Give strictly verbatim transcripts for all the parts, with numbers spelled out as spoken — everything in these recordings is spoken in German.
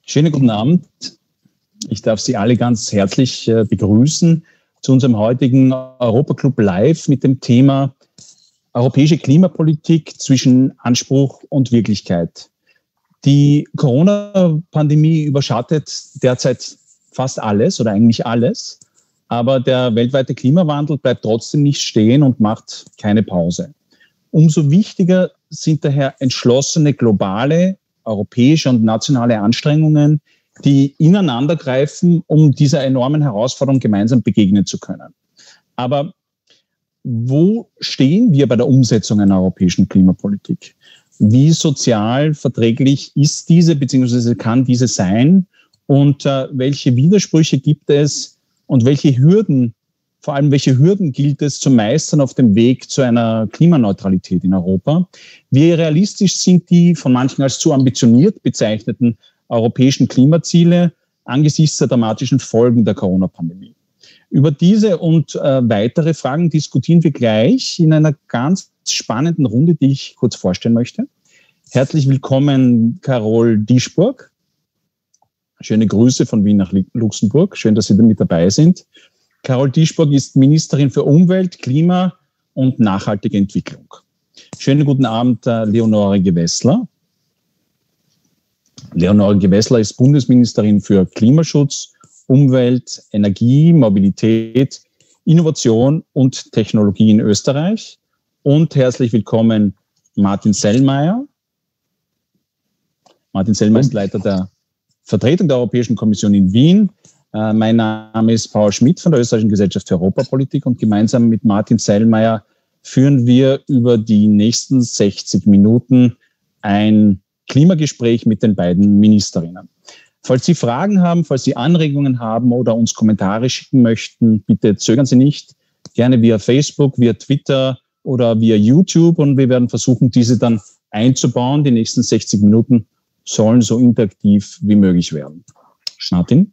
Schönen guten Abend. Ich darf Sie alle ganz herzlich äh, begrüßen zu unserem heutigen Europaclub Live mit dem Thema Europäische Klimapolitik zwischen Anspruch und Wirklichkeit. Die Corona-Pandemie überschattet derzeit fast alles oder eigentlich alles, aber der weltweite Klimawandel bleibt trotzdem nicht stehen und macht keine Pause. Umso wichtiger sind daher entschlossene globale, europäische und nationale Anstrengungen, die ineinander greifen, um dieser enormen Herausforderung gemeinsam begegnen zu können. Aber wo stehen wir bei der Umsetzung einer europäischen Klimapolitik? Wie sozial verträglich ist diese, beziehungsweise kann diese sein? Und äh, welche Widersprüche gibt es und welche Hürden, vor allem welche Hürden gilt es zu meistern auf dem Weg zu einer Klimaneutralität in Europa? Wie realistisch sind die von manchen als zu ambitioniert bezeichneten europäischen Klimaziele angesichts der dramatischen Folgen der Corona-Pandemie? Über diese und äh, weitere Fragen diskutieren wir gleich in einer ganz spannenden Runde, die ich kurz vorstellen möchte. Herzlich willkommen, Carol Dieschburg. Schöne Grüße von Wien nach Luxemburg. Schön, dass Sie da mit dabei sind. Carol Dieschburg ist Ministerin für Umwelt, Klima und nachhaltige Entwicklung. Schönen guten Abend, Leonore Gewessler. Leonore Gewessler ist Bundesministerin für Klimaschutz, Umwelt, Energie, Mobilität, Innovation und Technologie in Österreich. Und herzlich willkommen Martin Sellmeier. Martin Sellmeier ist Leiter der Vertretung der Europäischen Kommission in Wien. Uh, mein Name ist Paul Schmidt von der Österreichischen Gesellschaft für Europapolitik und gemeinsam mit Martin Sellmeier führen wir über die nächsten sechzig Minuten ein Klimagespräch mit den beiden Ministerinnen. Falls Sie Fragen haben, falls Sie Anregungen haben oder uns Kommentare schicken möchten, bitte zögern Sie nicht. Gerne via Facebook, via Twitter oder via YouTube und wir werden versuchen, diese dann einzubauen. Die nächsten sechzig Minuten sollen so interaktiv wie möglich werden. Martin?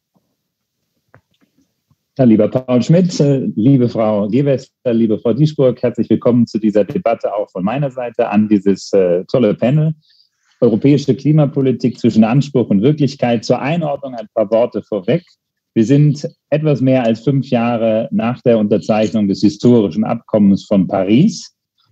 Ja, lieber Paul Schmidt, liebe Frau Gewessler, liebe Frau Dieschburg, herzlich willkommen zu dieser Debatte auch von meiner Seite an dieses äh, tolle Panel. Europäische Klimapolitik zwischen Anspruch und Wirklichkeit. Zur Einordnung ein paar Worte vorweg. Wir sind etwas mehr als fünf Jahre nach der Unterzeichnung des historischen Abkommens von Paris.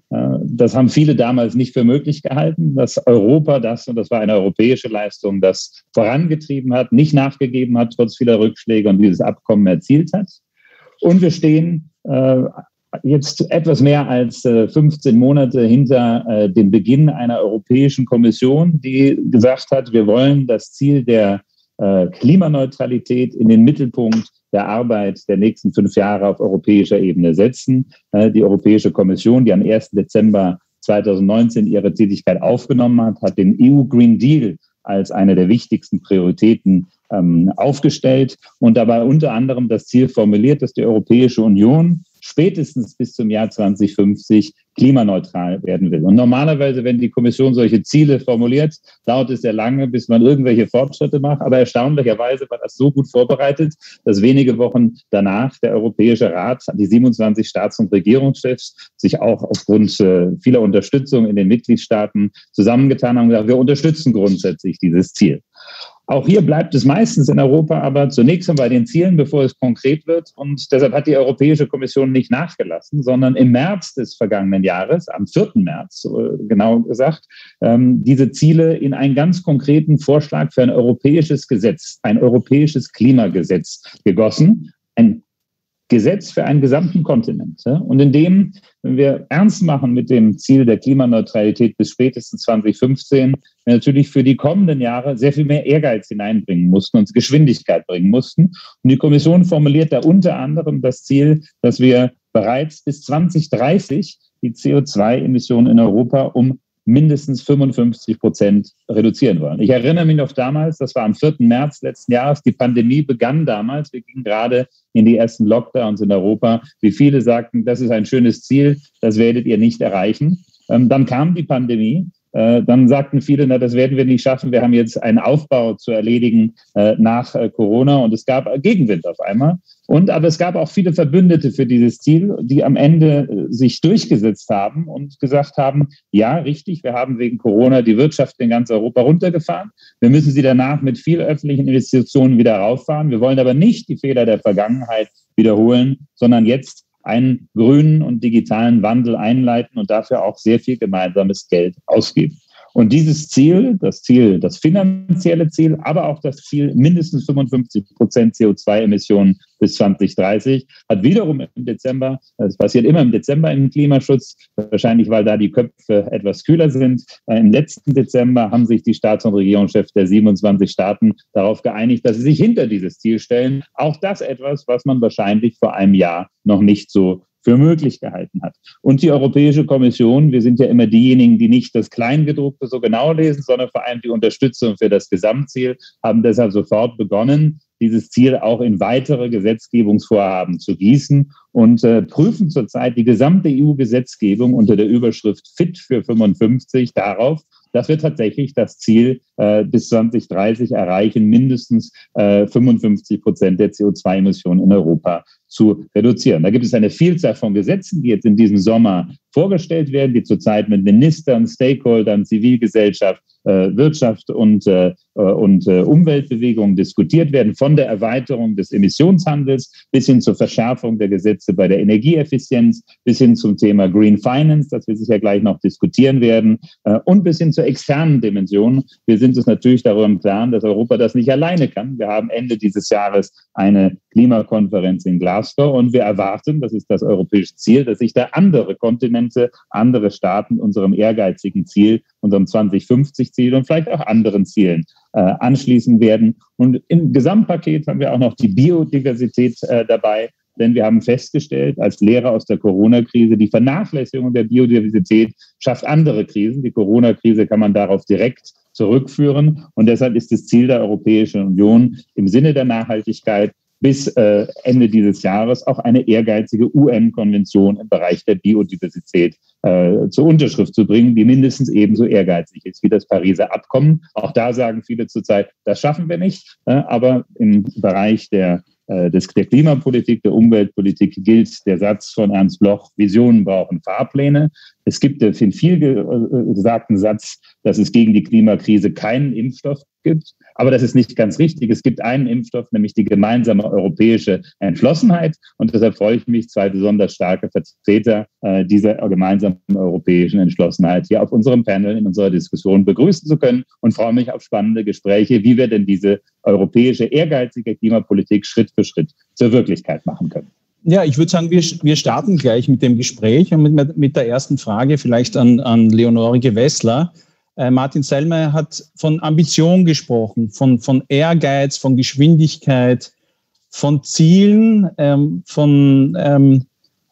Das haben viele damals nicht für möglich gehalten, dass Europa das, und das war eine europäische Leistung, das vorangetrieben hat, nicht nachgegeben hat, trotz vieler Rückschläge und dieses Abkommen erzielt hat. Und wir stehen äh, jetzt etwas mehr als äh, fünfzehn Monate hinter äh, dem Beginn einer Europäischen Kommission, die gesagt hat, wir wollen das Ziel der äh, Klimaneutralität in den Mittelpunkt der Arbeit der nächsten fünf Jahre auf europäischer Ebene setzen. Die Europäische Kommission, die am ersten Dezember zweitausendneunzehn ihre Tätigkeit aufgenommen hat, hat den E U Green Deal als eine der wichtigsten Prioritäten ähm, aufgestellt und dabei unter anderem das Ziel formuliert, dass die Europäische Union spätestens bis zum Jahr zwanzig fünfzig klimaneutral werden will. Und normalerweise, wenn die Kommission solche Ziele formuliert, dauert es sehr lange, bis man irgendwelche Fortschritte macht. Aber erstaunlicherweise war das so gut vorbereitet, dass wenige Wochen danach der Europäische Rat, die siebenundzwanzig Staats- und Regierungschefs, sich auch aufgrund äh, vieler Unterstützung in den Mitgliedstaaten zusammengetan haben und gesagt, wir unterstützen grundsätzlich dieses Ziel. Auch hier bleibt es meistens in Europa aber zunächst einmal bei den Zielen, bevor es konkret wird. Und deshalb hat die Europäische Kommission nicht nachgelassen, sondern im März des vergangenen Jahres, am vierten März genau gesagt, diese Ziele in einen ganz konkreten Vorschlag für ein europäisches Gesetz, ein europäisches Klimagesetz gegossen. Ein Gesetz für einen gesamten Kontinent. Und in dem, wenn wir ernst machen mit dem Ziel der Klimaneutralität bis spätestens zwanzig fünfzehn, wir natürlich für die kommenden Jahre sehr viel mehr Ehrgeiz hineinbringen mussten und Geschwindigkeit bringen mussten. Und die Kommission formuliert da unter anderem das Ziel, dass wir bereits bis zwanzig dreißig die C O zwei Emissionen in Europa um mindestens fünfundfünfzig Prozent reduzieren wollen. Ich erinnere mich noch damals, das war am vierten März letzten Jahres, die Pandemie begann damals, wir gingen gerade in die ersten Lockdowns in Europa, wie viele sagten, das ist ein schönes Ziel, das werdet ihr nicht erreichen. Ähm, dann kam die Pandemie Äh, dann sagten viele, na, das werden wir nicht schaffen. Wir haben jetzt einen Aufbau zu erledigen äh, nach äh, Corona und es gab Gegenwind auf einmal. Und aber es gab auch viele Verbündete für dieses Ziel, die am Ende äh, sich durchgesetzt haben und gesagt haben, ja, richtig, wir haben wegen Corona die Wirtschaft in ganz Europa runtergefahren. Wir müssen sie danach mit viel öffentlichen Investitionen wieder rauffahren. Wir wollen aber nicht die Fehler der Vergangenheit wiederholen, sondern jetzt einen grünen und digitalen Wandel einleiten und dafür auch sehr viel gemeinsames Geld ausgeben. Und dieses Ziel, das Ziel, das finanzielle Ziel, aber auch das Ziel, mindestens fünfundfünfzig Prozent C O zwei Emissionen bis zwanzig dreißig, hat wiederum im Dezember, das passiert immer im Dezember im Klimaschutz, wahrscheinlich weil da die Köpfe etwas kühler sind, im letzten Dezember haben sich die Staats- und Regierungschefs der siebenundzwanzig Staaten darauf geeinigt, dass sie sich hinter dieses Ziel stellen. Auch das etwas, was man wahrscheinlich vor einem Jahr noch nicht so für möglich gehalten hat. Und die Europäische Kommission, wir sind ja immer diejenigen, die nicht das Kleingedruckte so genau lesen, sondern vor allem die Unterstützung für das Gesamtziel, haben deshalb sofort begonnen, dieses Ziel auch in weitere Gesetzgebungsvorhaben zu gießen und äh, prüfen zurzeit die gesamte E U-Gesetzgebung unter der Überschrift Fit für fünfundfünfzig darauf, dass wir tatsächlich das Ziel äh, bis zwanzig dreißig erreichen, mindestens äh, fünfundfünfzig Prozent der C O zwei Emissionen in Europa zu reduzieren. Da gibt es eine Vielzahl von Gesetzen, die jetzt in diesem Sommer vorgestellt werden, die zurzeit mit Ministern, Stakeholdern, Zivilgesellschaft, äh, Wirtschaft und, äh, und äh, Umweltbewegungen diskutiert werden, von der Erweiterung des Emissionshandels bis hin zur Verschärfung der Gesetze bei der Energieeffizienz, bis hin zum Thema Green Finance, das wir sicher gleich noch diskutieren werden, äh, und bis hin zur externen Dimension. Wir sind uns natürlich darüber im Klaren, dass Europa das nicht alleine kann. Wir haben Ende dieses Jahres eine Klimakonferenz in Glasgow und wir erwarten, das ist das europäische Ziel, dass sich da andere Kontinente, andere Staaten unserem ehrgeizigen Ziel, unserem zwanzig fünfzig Ziel und vielleicht auch anderen Zielen äh, anschließen werden. Und im Gesamtpaket haben wir auch noch die Biodiversität äh, dabei, denn wir haben festgestellt, als Lehre aus der Corona-Krise, die Vernachlässigung der Biodiversität schafft andere Krisen. Die Corona-Krise kann man darauf direkt zurückführen. Und deshalb ist das Ziel der Europäischen Union im Sinne der Nachhaltigkeit bis äh, Ende dieses Jahres auch eine ehrgeizige U N-Konvention im Bereich der Biodiversität äh, zur Unterschrift zu bringen, die mindestens ebenso ehrgeizig ist wie das Pariser Abkommen. Auch da sagen viele zurzeit, das schaffen wir nicht. Äh, aber im Bereich der Des, der Klimapolitik, der Umweltpolitik gilt der Satz von Ernst Bloch, Visionen brauchen Fahrpläne. Es gibt den viel gesagten Satz, dass es gegen die Klimakrise keinen Impfstoff gibt. Aber das ist nicht ganz richtig. Es gibt einen Impfstoff, nämlich die gemeinsame europäische Entschlossenheit. Und deshalb freue ich mich, zwei besonders starke Vertreter äh, dieser gemeinsamen europäischen Entschlossenheit hier auf unserem Panel in unserer Diskussion begrüßen zu können und freue mich auf spannende Gespräche, wie wir denn diese europäische ehrgeizige Klimapolitik Schritt für Schritt zur Wirklichkeit machen können. Ja, ich würde sagen, wir, wir starten gleich mit dem Gespräch und mit, mit der ersten Frage vielleicht an, an Leonore Gewessler. Äh, Martin Selmayr hat von Ambition gesprochen, von, von Ehrgeiz, von Geschwindigkeit, von Zielen, ähm, von ähm,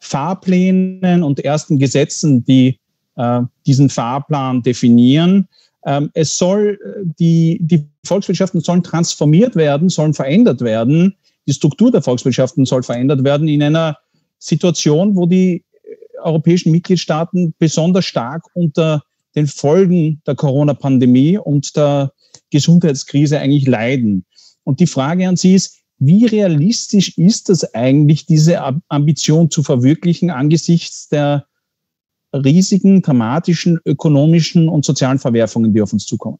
Fahrplänen und ersten Gesetzen, die äh, diesen Fahrplan definieren. Ähm, es soll, die, die Volkswirtschaften sollen transformiert werden, sollen verändert werden. Die Struktur der Volkswirtschaften soll verändert werden in einer Situation, wo die europäischen Mitgliedstaaten besonders stark unter den Folgen der Corona-Pandemie und der Gesundheitskrise eigentlich leiden. Und die Frage an Sie ist, wie realistisch ist das eigentlich, diese Ambition zu verwirklichen angesichts der riesigen, dramatischen ökonomischen und sozialen Verwerfungen, die auf uns zukommen?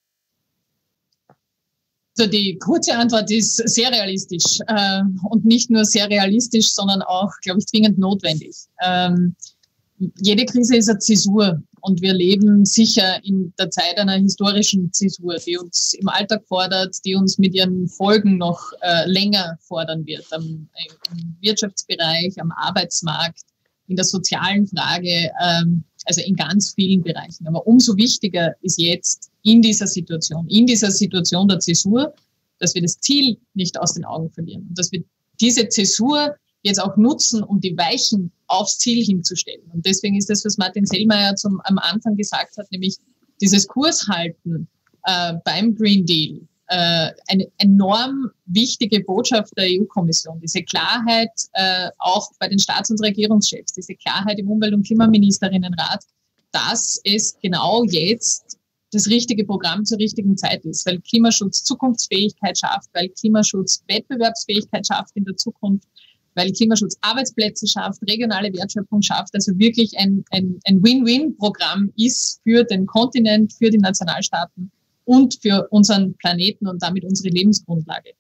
Also die kurze Antwort ist sehr realistisch äh, und nicht nur sehr realistisch, sondern auch, glaube ich, zwingend notwendig. Ähm, jede Krise ist eine Zäsur und wir leben sicher in der Zeit einer historischen Zäsur, die uns im Alltag fordert, die uns mit ihren Folgen noch äh, länger fordern wird, am, im Wirtschaftsbereich, am Arbeitsmarkt, in der sozialen Frage, ähm, also in ganz vielen Bereichen. Aber umso wichtiger ist jetzt in dieser Situation, in dieser Situation der Zäsur, dass wir das Ziel nicht aus den Augen verlieren und dass wir diese Zäsur jetzt auch nutzen, um die Weichen aufs Ziel hinzustellen. Und deswegen ist das, was Martin Selmayr zum, am Anfang gesagt hat, nämlich dieses Kurshalten äh, beim Green Deal, äh, eine enorm wichtige Botschaft der E U-Kommission. Diese Klarheit äh, auch bei den Staats- und Regierungschefs, diese Klarheit im Umwelt- und Klimaministerinnenrat, dass es genau jetzt das richtige Programm zur richtigen Zeit ist, weil Klimaschutz Zukunftsfähigkeit schafft, weil Klimaschutz Wettbewerbsfähigkeit schafft in der Zukunft, weil Klimaschutz Arbeitsplätze schafft, regionale Wertschöpfung schafft, also wirklich ein, ein, ein Win-Win-Programm ist für den Kontinent, für die Nationalstaaten und für unseren Planeten und damit unsere Lebensgrundlage.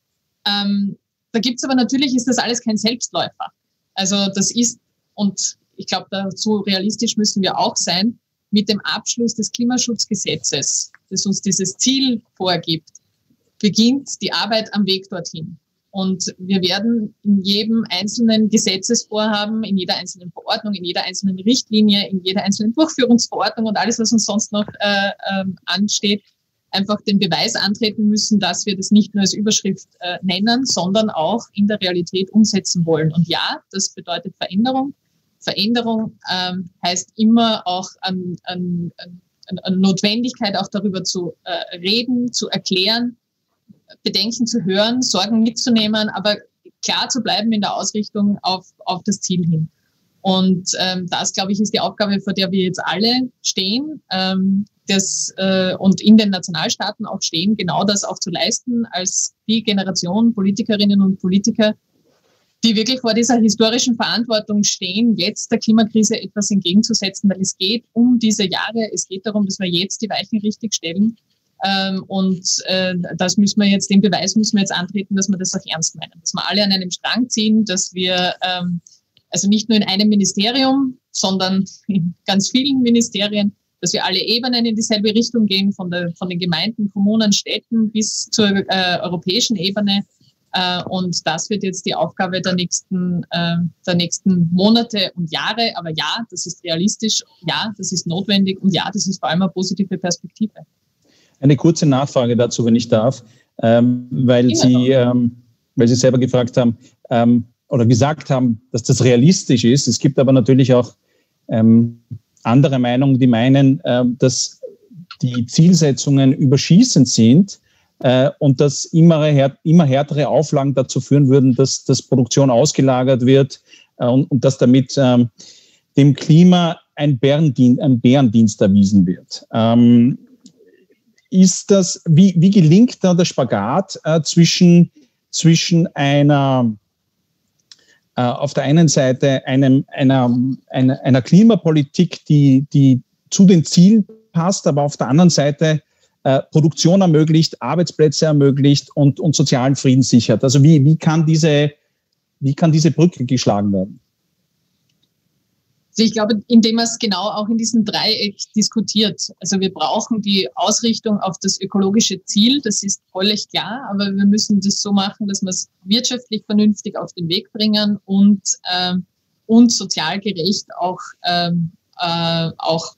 Ähm, da gibt's aber natürlich, ist das alles kein Selbstläufer. Also das ist, und ich glaube, dazu realistisch müssen wir auch sein, mit dem Abschluss des Klimaschutzgesetzes, das uns dieses Ziel vorgibt, beginnt die Arbeit am Weg dorthin. Und wir werden in jedem einzelnen Gesetzesvorhaben, in jeder einzelnen Verordnung, in jeder einzelnen Richtlinie, in jeder einzelnen Durchführungsverordnung und alles, was uns sonst noch äh, äh, ansteht, einfach den Beweis antreten müssen, dass wir das nicht nur als Überschrift äh, nennen, sondern auch in der Realität umsetzen wollen. Und ja, das bedeutet Veränderung. Veränderung ähm, heißt immer auch an, an, an, an Notwendigkeit, auch darüber zu äh, reden, zu erklären, Bedenken zu hören, Sorgen mitzunehmen, aber klar zu bleiben in der Ausrichtung auf, auf das Ziel hin. Und ähm, das, glaube ich, ist die Aufgabe, vor der wir jetzt alle stehen, ähm, das, äh, und in den Nationalstaaten auch stehen, genau das auch zu leisten, als die Generation Politikerinnen und Politiker, die wirklich vor dieser historischen Verantwortung stehen, jetzt der Klimakrise etwas entgegenzusetzen, weil es geht um diese Jahre, es geht darum, dass wir jetzt die Weichen richtig stellen. Ähm, und äh, das müssen wir jetzt, den Beweis müssen wir jetzt antreten, dass wir das auch ernst meinen, dass wir alle an einem Strang ziehen, dass wir ähm, also nicht nur in einem Ministerium, sondern in ganz vielen Ministerien, dass wir alle Ebenen in dieselbe Richtung gehen, von, der, von den Gemeinden, Kommunen, Städten bis zur äh, europäischen Ebene. Uh, und das wird jetzt die Aufgabe der nächsten, uh, der nächsten Monate und Jahre. Aber ja, das ist realistisch, ja, das ist notwendig und ja, das ist vor allem eine positive Perspektive. Eine kurze Nachfrage dazu, wenn ich darf, ähm, weil, ja. Sie, ähm, weil Sie selber gefragt haben ähm, oder gesagt haben, dass das realistisch ist. Es gibt aber natürlich auch ähm, andere Meinungen, die meinen, äh, dass die Zielsetzungen überschießend sind. Und dass immer, immer härtere Auflagen dazu führen würden, dass, dass Produktion ausgelagert wird und, und dass damit ähm, dem Klima ein Bärendienst, ein Bärendienst erwiesen wird. Ähm, ist das, wie, wie gelingt da der Spagat äh, zwischen, zwischen einer, äh, auf der einen Seite einem, einer, einer, einer Klimapolitik, die, die zu den Zielen passt, aber auf der anderen Seite Produktion ermöglicht, Arbeitsplätze ermöglicht und, und sozialen Frieden sichert? Also wie, wie, kann diese, wie kann diese Brücke geschlagen werden? Also ich glaube, indem man es genau auch in diesem Dreieck diskutiert. Also wir brauchen die Ausrichtung auf das ökologische Ziel, das ist völlig klar, aber wir müssen das so machen, dass wir es wirtschaftlich vernünftig auf den Weg bringen und, äh, und sozial gerecht auch, äh, äh, auch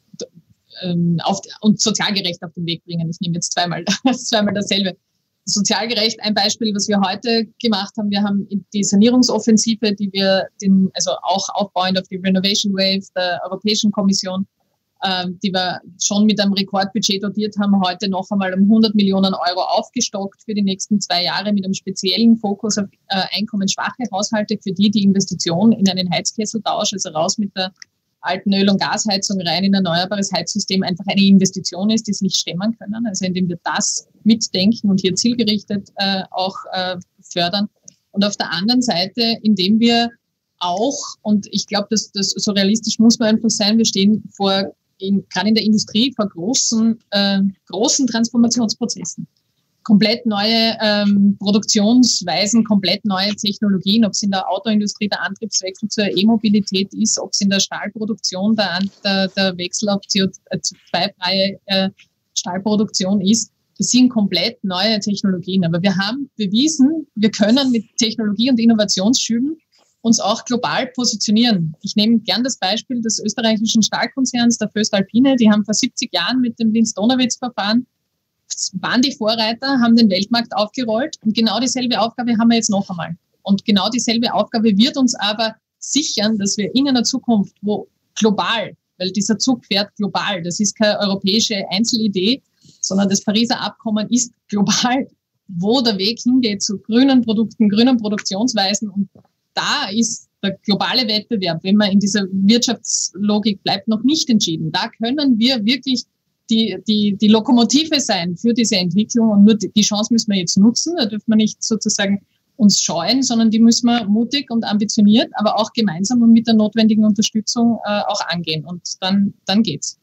Auf, und sozial gerecht auf den Weg bringen. Ich nehme jetzt zweimal, zweimal dasselbe. Sozial gerecht, ein Beispiel, was wir heute gemacht haben. Wir haben die Sanierungsoffensive, die wir den, also auch aufbauend auf die Renovation Wave der Europäischen Kommission, ähm, die wir schon mit einem Rekordbudget dotiert haben, heute noch einmal um hundert Millionen Euro aufgestockt für die nächsten zwei Jahre mit einem speziellen Fokus auf äh, einkommensschwache Haushalte, für die die Investition in einen Heizkesseltausch, also raus mit der alten Öl- und Gasheizung rein in ein erneuerbares Heizsystem einfach eine Investition ist, die sie nicht stemmen können. Also indem wir das mitdenken und hier zielgerichtet äh, auch äh, fördern. Und auf der anderen Seite, indem wir auch, und ich glaube, dass das so realistisch muss man einfach sein, wir stehen vor, in, gerade in der Industrie, vor großen, äh, großen Transformationsprozessen. Komplett neue ähm, Produktionsweisen, komplett neue Technologien, ob es in der Autoindustrie der Antriebswechsel zur E-Mobilität ist, ob es in der Stahlproduktion der, der, der Wechsel auf C O zwei freie äh, Stahlproduktion ist. Das sind komplett neue Technologien. Aber wir haben bewiesen, wir können mit Technologie- und Innovationsschüben uns auch global positionieren. Ich nehme gern das Beispiel des österreichischen Stahlkonzerns, der Voestalpine. Die haben vor siebzig Jahren mit dem Linz-Donawitz-Verfahren waren die Vorreiter, haben den Weltmarkt aufgerollt und genau dieselbe Aufgabe haben wir jetzt noch einmal. Und genau dieselbe Aufgabe wird uns aber sichern, dass wir in einer Zukunft, wo global, weil dieser Zug fährt global, das ist keine europäische Einzelidee, sondern das Pariser Abkommen ist global, wo der Weg hingeht zu grünen Produkten, grünen Produktionsweisen und da ist der globale Wettbewerb, wenn man in dieser Wirtschaftslogik bleibt, noch nicht entschieden. Da können wir wirklich die, die, die Lokomotive sein für diese Entwicklung und nur die Chance müssen wir jetzt nutzen. Da dürfen wir nicht sozusagen uns scheuen, sondern die müssen wir mutig und ambitioniert, aber auch gemeinsam und mit der notwendigen Unterstützung äh, auch angehen. Und dann, dann geht's.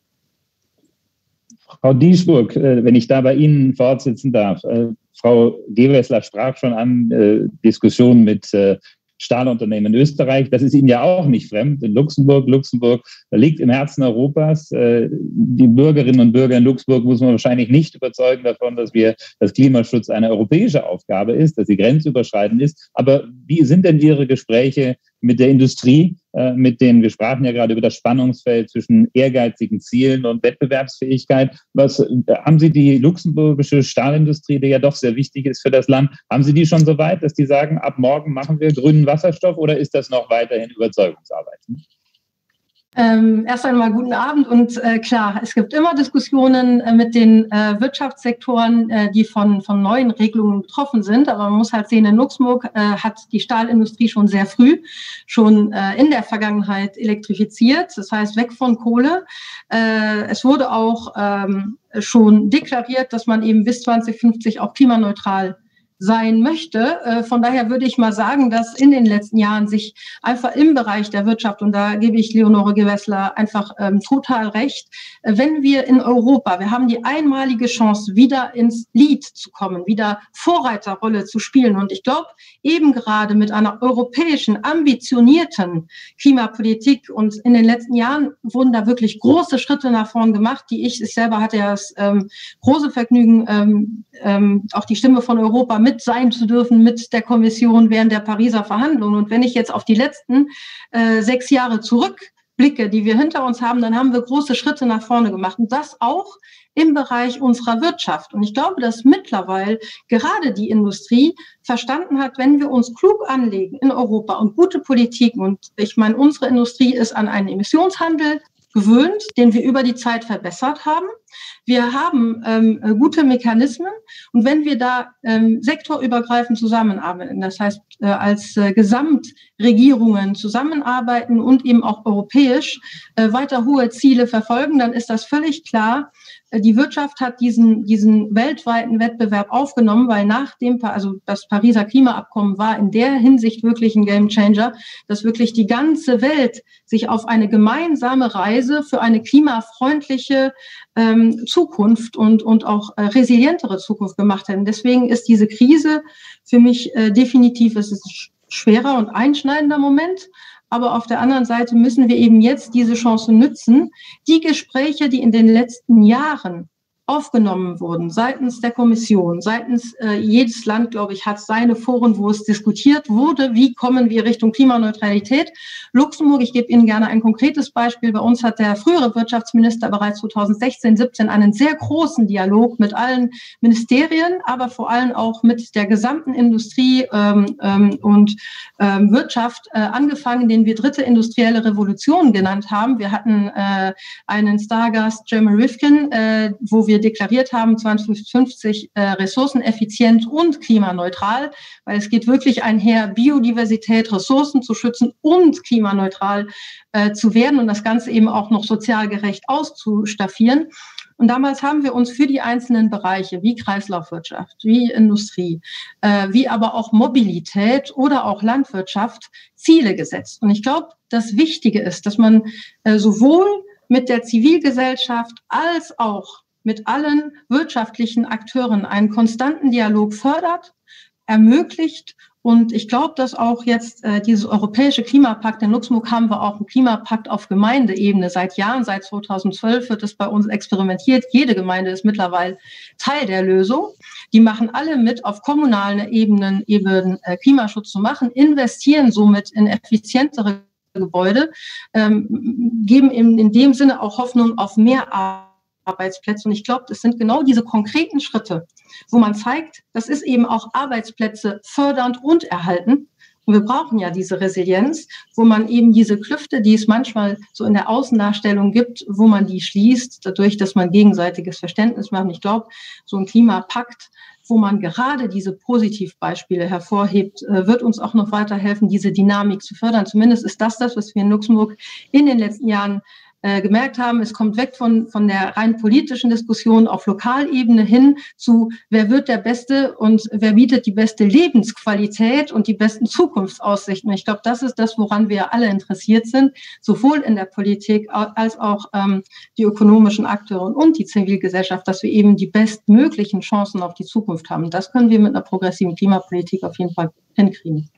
Frau Diesburg, äh, wenn ich da bei Ihnen fortsetzen darf. Äh, Frau Gewessler sprach schon an äh, Diskussionen mit äh, Stahlunternehmen in Österreich. Das ist Ihnen ja auch nicht fremd. In Luxemburg, Luxemburg liegt im Herzen Europas. Äh, die Bürgerinnen und Bürger in Luxemburg muss man wahrscheinlich nicht überzeugen davon, dass wir, dass Klimaschutz eine europäische Aufgabe ist, dass sie grenzüberschreitend ist. Aber wie sind denn Ihre Gespräche mit der Industrie, äh, mit denen wir sprachen ja gerade über das Spannungsfeld zwischen ehrgeizigen Zielen und Wettbewerbsfähigkeit? Was, äh, haben Sie die luxemburgische Stahlindustrie, die ja doch sehr wichtig ist für das Land, haben Sie die schon so weit, dass die sagen, ab morgen machen wir grünen Wasserstoff, oder ist das noch weiterhin Überzeugungsarbeit? Ähm, erst einmal guten Abend und äh, klar, es gibt immer Diskussionen äh, mit den äh, Wirtschaftssektoren, äh, die von, von neuen Regelungen betroffen sind, aber man muss halt sehen, in Luxemburg äh, hat die Stahlindustrie schon sehr früh, schon äh, in der Vergangenheit elektrifiziert, das heißt weg von Kohle. Äh, es wurde auch ähm, schon deklariert, dass man eben bis zwanzig fünfzig auch klimaneutral sein möchte. Von daher würde ich mal sagen, dass in den letzten Jahren sich einfach im Bereich der Wirtschaft, und da gebe ich Leonore Gewessler einfach ähm, total recht, wenn wir in Europa, wir haben die einmalige Chance, wieder ins Lead zu kommen, wieder Vorreiterrolle zu spielen. Und ich glaube, eben gerade mit einer europäischen, ambitionierten Klimapolitik, und in den letzten Jahren wurden da wirklich große Schritte nach vorn gemacht, die ich, ich selber hatte ja das ähm, große Vergnügen, ähm, ähm, auch die Stimme von Europa mit sein zu dürfen, mit der Kommission während der Pariser Verhandlungen. Und wenn ich jetzt auf die letzten äh, sechs Jahre zurückblicke, die wir hinter uns haben, dann haben wir große Schritte nach vorne gemacht. Und das auch im Bereich unserer Wirtschaft. Und ich glaube, dass mittlerweile gerade die Industrie verstanden hat, wenn wir uns klug anlegen in Europa und gute Politiken, und ich meine, unsere Industrie ist an einen Emissionshandel gewöhnt, den wir über die Zeit verbessert haben. Wir haben ähm, gute Mechanismen, und wenn wir da ähm, sektorübergreifend zusammenarbeiten, das heißt äh, als äh, Gesamtregierungen zusammenarbeiten und eben auch europäisch äh, weiter hohe Ziele verfolgen, dann ist das völlig klar. Die Wirtschaft hat diesen, diesen weltweiten Wettbewerb aufgenommen, weil nach dem, also das Pariser Klimaabkommen war in der Hinsicht wirklich ein Gamechanger, dass wirklich die ganze Welt sich auf eine gemeinsame Reise für eine klimafreundliche ähm, Zukunft und, und auch äh, resilientere Zukunft gemacht hat. Und deswegen ist diese Krise für mich äh, definitiv, es ist ein schwerer und einschneidender Moment. Aber auf der anderen Seite müssen wir eben jetzt diese Chance nützen. Die Gespräche, die in den letzten Jahren aufgenommen wurden, seitens der Kommission, seitens äh, jedes Land, glaube ich, hat seine Foren, wo es diskutiert wurde, wie kommen wir Richtung Klimaneutralität. Luxemburg, ich gebe Ihnen gerne ein konkretes Beispiel. Bei uns hat der frühere Wirtschaftsminister bereits zweitausendsechzehn, siebzehn einen sehr großen Dialog mit allen Ministerien, aber vor allem auch mit der gesamten Industrie ähm, ähm, und ähm, Wirtschaft äh, angefangen, den wir dritte industrielle Revolution genannt haben. Wir hatten äh, einen Stargast, Jeremy Rifkin, äh, wo wir deklariert haben, zwanzig fünfzig äh, ressourceneffizient und klimaneutral, weil es geht wirklich einher, Biodiversität, Ressourcen zu schützen und klimaneutral äh, zu werden und das Ganze eben auch noch sozial gerecht auszustaffieren. Und damals haben wir uns für die einzelnen Bereiche wie Kreislaufwirtschaft, wie Industrie, äh, wie aber auch Mobilität oder auch Landwirtschaft Ziele gesetzt. Und ich glaube, das Wichtige ist, dass man äh, sowohl mit der Zivilgesellschaft als auch mit allen wirtschaftlichen Akteuren einen konstanten Dialog fördert, ermöglicht. Und ich glaube, dass auch jetzt äh, dieses europäische Klimapakt, in Luxemburg haben wir auch einen Klimapakt auf Gemeindeebene seit Jahren, seit zweitausendzwölf wird es bei uns experimentiert. Jede Gemeinde ist mittlerweile Teil der Lösung. Die machen alle mit, auf kommunalen Ebenen eben äh, Klimaschutz zu machen, investieren somit in effizientere Gebäude, ähm, geben in, in dem Sinne auch Hoffnung auf mehr Arbeit. Arbeitsplätze. Und ich glaube, das sind genau diese konkreten Schritte, wo man zeigt, das ist eben auch Arbeitsplätze fördernd und erhalten. Und wir brauchen ja diese Resilienz, wo man eben diese Klüfte, die es manchmal so in der Außendarstellung gibt, wo man die schließt, dadurch, dass man gegenseitiges Verständnis macht. Und ich glaube, so ein Klimapakt wo man gerade diese Positivbeispiele hervorhebt, wird uns auch noch weiterhelfen, diese Dynamik zu fördern. Zumindest ist das das, was wir in Luxemburg in den letzten Jahren äh, gemerkt haben. Es kommt weg von, von der rein politischen Diskussion auf Lokalebene hin zu, wer wird der Beste und wer bietet die beste Lebensqualität und die besten Zukunftsaussichten. Ich glaube, das ist das, woran wir alle interessiert sind, sowohl in der Politik als auch ähm, die ökonomischen Akteure und die Zivilgesellschaft, dass wir eben die bestmöglichen Chancen auf die Zukunft haben. Das können wir mit einer progressiven Klimapolitik auf jeden Fall hinkriegen.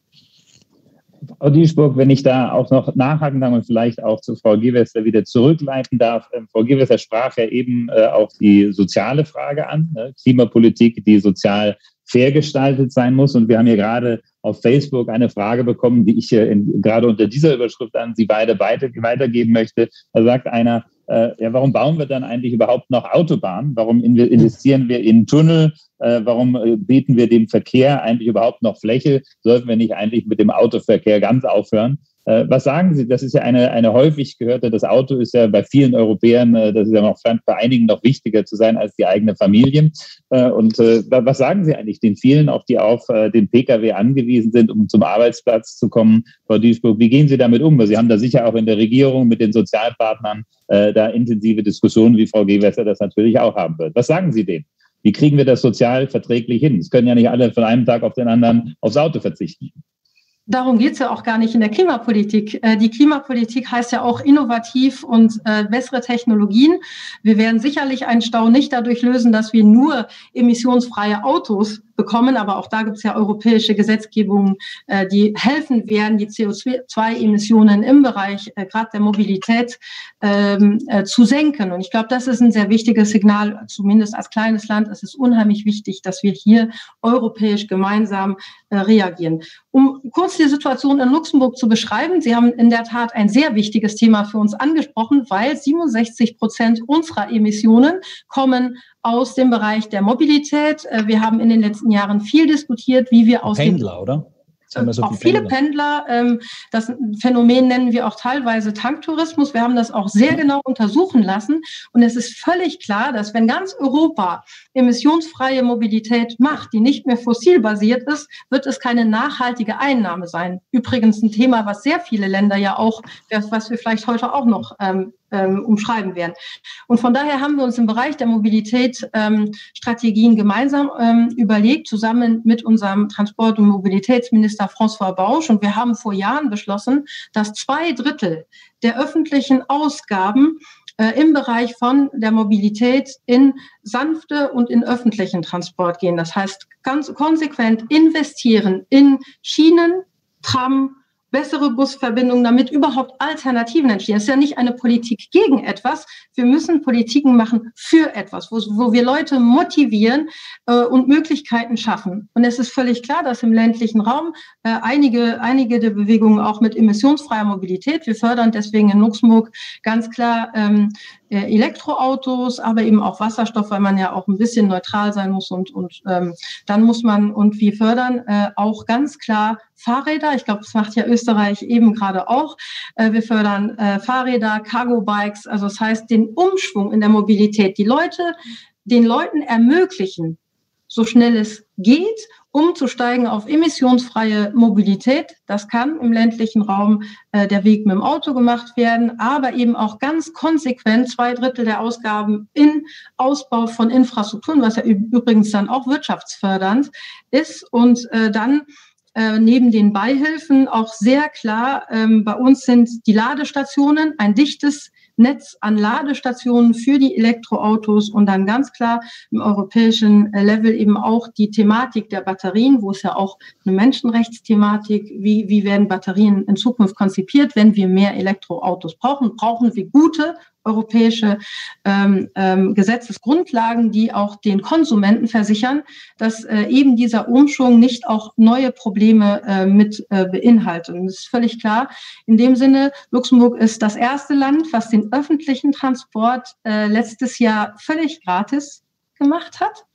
Frau Diesburg, wenn ich da auch noch nachhaken darf und vielleicht auch zu Frau Gewessler wieder zurückleiten darf. Ähm, Frau Gewessler sprach ja eben äh, auch die soziale Frage an, ne? Klimapolitik, die sozial fair gestaltet sein muss. Und wir haben hier gerade auf Facebook eine Frage bekommen, die ich äh, in, gerade unter dieser Überschrift an Sie beide weiter, weitergeben möchte. Da sagt einer, äh, ja, warum bauen wir dann eigentlich überhaupt noch Autobahnen? Warum investieren wir in Tunnel? Äh, warum äh, bieten wir dem Verkehr eigentlich überhaupt noch Fläche? Sollten wir nicht eigentlich mit dem Autoverkehr ganz aufhören? Äh, was sagen Sie? Das ist ja eine, eine häufig gehörte, das Auto ist ja bei vielen Europäern, äh, das ist ja noch bei einigen noch wichtiger zu sein als die eigene Familie. Äh, und äh, was sagen Sie eigentlich den vielen, auch die auf äh, den Pkw angewiesen sind, um zum Arbeitsplatz zu kommen? Frau Diesburg, wie gehen Sie damit um? Weil Sie haben da sicher auch in der Regierung mit den Sozialpartnern äh, da intensive Diskussionen, wie Frau Gewessler das natürlich auch haben wird. Was sagen Sie denen? Wie kriegen wir das sozial verträglich hin? Es können ja nicht alle von einem Tag auf den anderen aufs Auto verzichten. Darum geht es ja auch gar nicht in der Klimapolitik. Die Klimapolitik heißt ja auch innovativ und äh, bessere Technologien. Wir werden sicherlich einen Stau nicht dadurch lösen, dass wir nur emissionsfreie Autos bekommen, aber auch da gibt es ja europäische Gesetzgebungen, äh, die helfen werden, die C O zwei Emissionen im Bereich äh, gerade der Mobilität ähm, äh, zu senken. Und ich glaube, das ist ein sehr wichtiges Signal, zumindest als kleines Land. Es ist unheimlich wichtig, dass wir hier europäisch gemeinsam äh, reagieren. Um kurz die Situation in Luxemburg zu beschreiben, Sie haben in der Tat ein sehr wichtiges Thema für uns angesprochen, weil siebenundsechzig Prozent unserer Emissionen kommen aus dem Bereich der Mobilität. Wir haben in den letzten Jahren viel diskutiert, wie wir aus Pendler, oder? So auch viele Pendler. Pendler. Das Phänomen nennen wir auch teilweise Tanktourismus. Wir haben das auch sehr genau untersuchen lassen. Und es ist völlig klar, dass wenn ganz Europa emissionsfreie Mobilität macht, die nicht mehr fossilbasiert ist, wird es keine nachhaltige Einnahme sein. Übrigens ein Thema, was sehr viele Länder ja auch, was wir vielleicht heute auch noch ähm, ähm, umschreiben werden. Und von daher haben wir uns im Bereich der Mobilität ähm, Strategien gemeinsam ähm, überlegt, zusammen mit unserem Transport- und Mobilitätsminister François Bausch. Und wir haben vor Jahren beschlossen, dass zwei Drittel der öffentlichen Ausgaben äh, im Bereich von der Mobilität in sanfte und in öffentlichen Transport gehen. Das heißt, ganz konsequent investieren in Schienen, Tram, bessere Busverbindungen, damit überhaupt Alternativen entstehen. Es ist ja nicht eine Politik gegen etwas. Wir müssen Politiken machen für etwas, wo, wo wir Leute motivieren äh, und Möglichkeiten schaffen. Und es ist völlig klar, dass im ländlichen Raum äh, einige, einige der Bewegungen auch mit emissionsfreier Mobilität, wir fördern deswegen in Luxemburg ganz klar ähm, Elektroautos, aber eben auch Wasserstoff, weil man ja auch ein bisschen neutral sein muss und, und ähm, dann muss man, und wir fördern äh, auch ganz klar Fahrräder. Ich glaube, das macht ja Österreich eben gerade auch. Äh, wir fördern äh, Fahrräder, Cargo-Bikes, also das heißt den Umschwung in der Mobilität. Die Leute, den Leuten ermöglichen, so schnell es geht, umzusteigen auf emissionsfreie Mobilität. Das kann im ländlichen Raum äh, der Weg mit dem Auto gemacht werden, aber eben auch ganz konsequent zwei Drittel der Ausgaben in Ausbau von Infrastrukturen, was ja übrigens dann auch wirtschaftsfördernd ist. Und äh, dann äh, neben den Beihilfen auch sehr klar, ähm, bei uns sind die Ladestationen ein dichtes Netz an Ladestationen für die Elektroautos und dann ganz klar im europäischen Level eben auch die Thematik der Batterien, wo es ja auch eine Menschenrechtsthematik, wie, wie werden Batterien in Zukunft konzipiert, wenn wir mehr Elektroautos brauchen, brauchen wir gute europäische ähm, ähm, Gesetzesgrundlagen, die auch den Konsumenten versichern, dass äh, eben dieser Umschwung nicht auch neue Probleme äh, mit äh, beinhaltet. Und das ist völlig klar. In dem Sinne, Luxemburg ist das erste Land, was den öffentlichen Transport äh, letztes Jahr völlig gratis gemacht hat.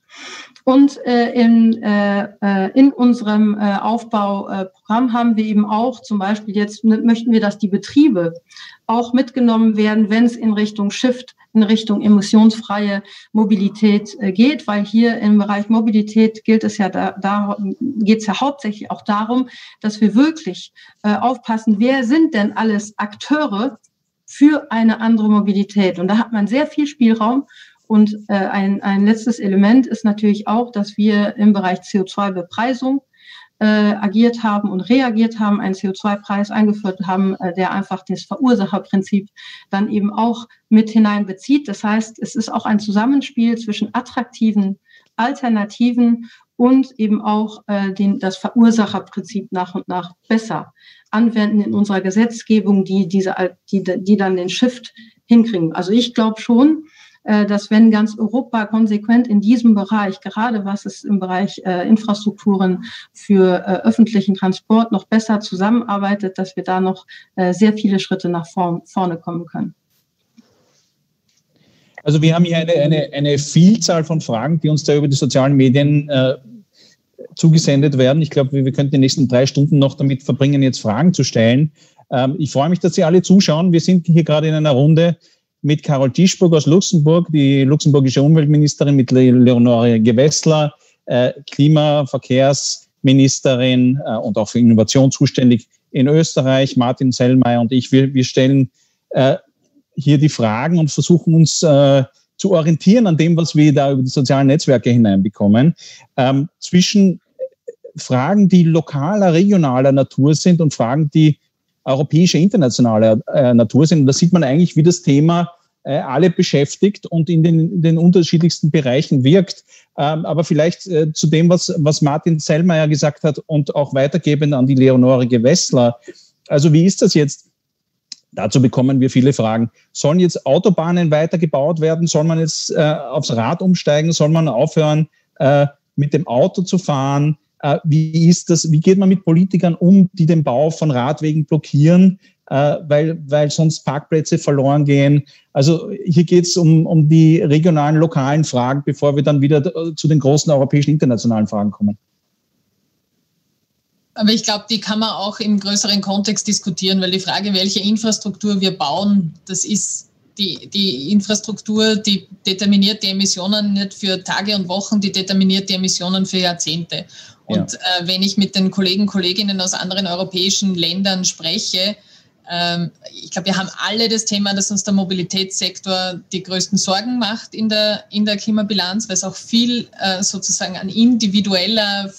Und äh, in, äh, in unserem äh, Aufbauprogramm haben wir eben auch zum Beispiel jetzt möchten wir, dass die Betriebe auch mitgenommen werden, wenn es in Richtung Shift, in Richtung emissionsfreie Mobilität äh, geht, weil hier im Bereich Mobilität gilt es ja da, da geht es ja hauptsächlich auch darum, dass wir wirklich äh, aufpassen, wer sind denn alles Akteure für eine andere Mobilität. Und da hat man sehr viel Spielraum. Und äh, ein, ein letztes Element ist natürlich auch, dass wir im Bereich C O zwei Bepreisung äh, agiert haben und reagiert haben, einen C O zwei Preis eingeführt haben, äh, der einfach das Verursacherprinzip dann eben auch mit hineinbezieht. Das heißt, es ist auch ein Zusammenspiel zwischen attraktiven Alternativen und eben auch äh, den, das Verursacherprinzip nach und nach besser anwenden in unserer Gesetzgebung, die, diese, die, die dann den Shift hinkriegen. Also ich glaube schon, dass wenn ganz Europa konsequent in diesem Bereich, gerade was es im Bereich äh, Infrastrukturen für äh, öffentlichen Transport noch besser zusammenarbeitet, dass wir da noch äh, sehr viele Schritte nach vorn, vorne kommen können. Also wir haben hier eine, eine, eine Vielzahl von Fragen, die uns da über die sozialen Medien äh, zugesendet werden. Ich glaube, wir, wir könnten die nächsten drei Stunden noch damit verbringen, jetzt Fragen zu stellen. Ähm, ich freue mich, dass Sie alle zuschauen. Wir sind hier gerade in einer Runde mit Carol Dieschbourg aus Luxemburg, die luxemburgische Umweltministerin, mit Leonore Gewessler, äh, Klimaverkehrsministerin äh, und auch für Innovation zuständig in Österreich, Martin Sellmeier und ich. Wir, wir stellen äh, hier die Fragen und versuchen uns äh, zu orientieren an dem, was wir da über die sozialen Netzwerke hineinbekommen, ähm, zwischen Fragen, die lokaler, regionaler Natur sind und Fragen, die europäische, internationale äh, Natur sind. Und da sieht man eigentlich, wie das Thema äh, alle beschäftigt und in den, in den unterschiedlichsten Bereichen wirkt. Ähm, aber vielleicht äh, zu dem, was, was Martin Sellmeier gesagt hat und auch weitergebend an die Leonore Gewessler. Also wie ist das jetzt? Dazu bekommen wir viele Fragen. Sollen jetzt Autobahnen weitergebaut werden? Soll man jetzt äh, aufs Rad umsteigen? Soll man aufhören, äh, mit dem Auto zu fahren? Wie ist das, wie geht man mit Politikern um, die den Bau von Radwegen blockieren, äh, weil, weil sonst Parkplätze verloren gehen? Also hier geht es um, um die regionalen, lokalen Fragen, bevor wir dann wieder zu den großen europäischen, internationalen Fragen kommen. Aber ich glaube, die kann man auch im größeren Kontext diskutieren, weil die Frage, welche Infrastruktur wir bauen, das ist Die, die Infrastruktur, die determiniert die Emissionen nicht für Tage und Wochen, die determiniert die Emissionen für Jahrzehnte. Und ja. äh, wenn ich mit den Kollegen, Kolleginnen aus anderen europäischen Ländern spreche, ähm, ich glaube, wir haben alle das Thema, dass uns der Mobilitätssektor die größten Sorgen macht in der, in der Klimabilanz, weil es auch viel äh, sozusagen an individueller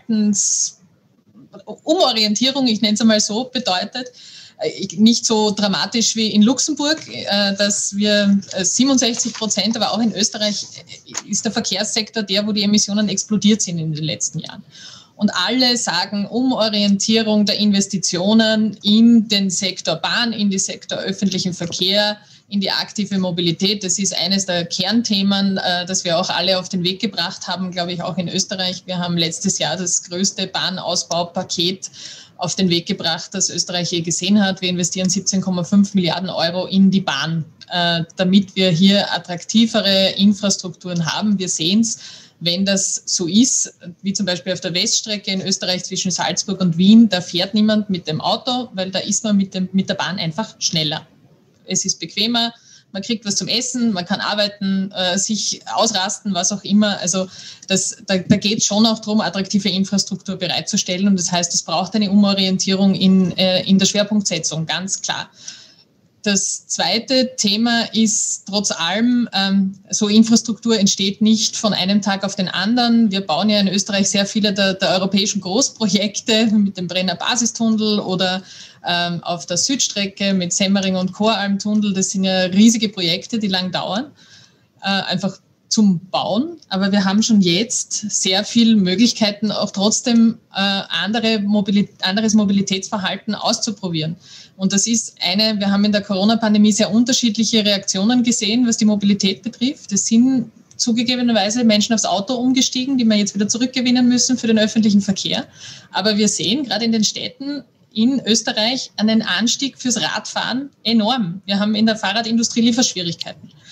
Verhaltensumorientierung, ich nenne es einmal so, bedeutet. Nicht so dramatisch wie in Luxemburg, dass wir siebenundsechzig Prozent, aber auch in Österreich ist der Verkehrssektor der, wo die Emissionen explodiert sind in den letzten Jahren. Und alle sagen, Umorientierung der Investitionen in den Sektor Bahn, in den Sektor öffentlichen Verkehr, in die aktive Mobilität. Das ist eines der Kernthemen, das wir auch alle auf den Weg gebracht haben, glaube ich, auch in Österreich. Wir haben letztes Jahr das größte Bahnausbaupaket auf den Weg gebracht, das Österreich je gesehen hat. Wir investieren siebzehn Komma fünf Milliarden Euro in die Bahn, äh, damit wir hier attraktivere Infrastrukturen haben. Wir sehen es, wenn das so ist, wie zum Beispiel auf der Weststrecke in Österreich zwischen Salzburg und Wien, da fährt niemand mit dem Auto, weil da ist man mit, dem, mit der Bahn einfach schneller. Es ist bequemer, man kriegt was zum Essen, man kann arbeiten, äh, sich ausrasten, was auch immer. Also das, da, da geht es schon auch darum, attraktive Infrastruktur bereitzustellen. Und das heißt, es braucht eine Umorientierung in, äh, in der Schwerpunktsetzung, ganz klar. Das zweite Thema ist trotz allem, ähm, so Infrastruktur entsteht nicht von einem Tag auf den anderen. Wir bauen ja in Österreich sehr viele der, der europäischen Großprojekte mit dem Brenner Basistunnel oder ähm, auf der Südstrecke mit Semmering und Choralmtunnel. Das sind ja riesige Projekte, die lang dauern, äh, einfach zum Bauen. Aber wir haben schon jetzt sehr viele Möglichkeiten, auch trotzdem äh, andere Mobilität, anderes Mobilitätsverhalten auszuprobieren. Und das ist eine, wir haben in der Corona-Pandemie sehr unterschiedliche Reaktionen gesehen, was die Mobilität betrifft. Es sind zugegebenerweise Menschen aufs Auto umgestiegen, die wir jetzt wieder zurückgewinnen müssen für den öffentlichen Verkehr. Aber wir sehen gerade in den Städten in Österreich einen Anstieg fürs Radfahren enorm. Wir haben in der Fahrradindustrie Lieferschwierigkeiten.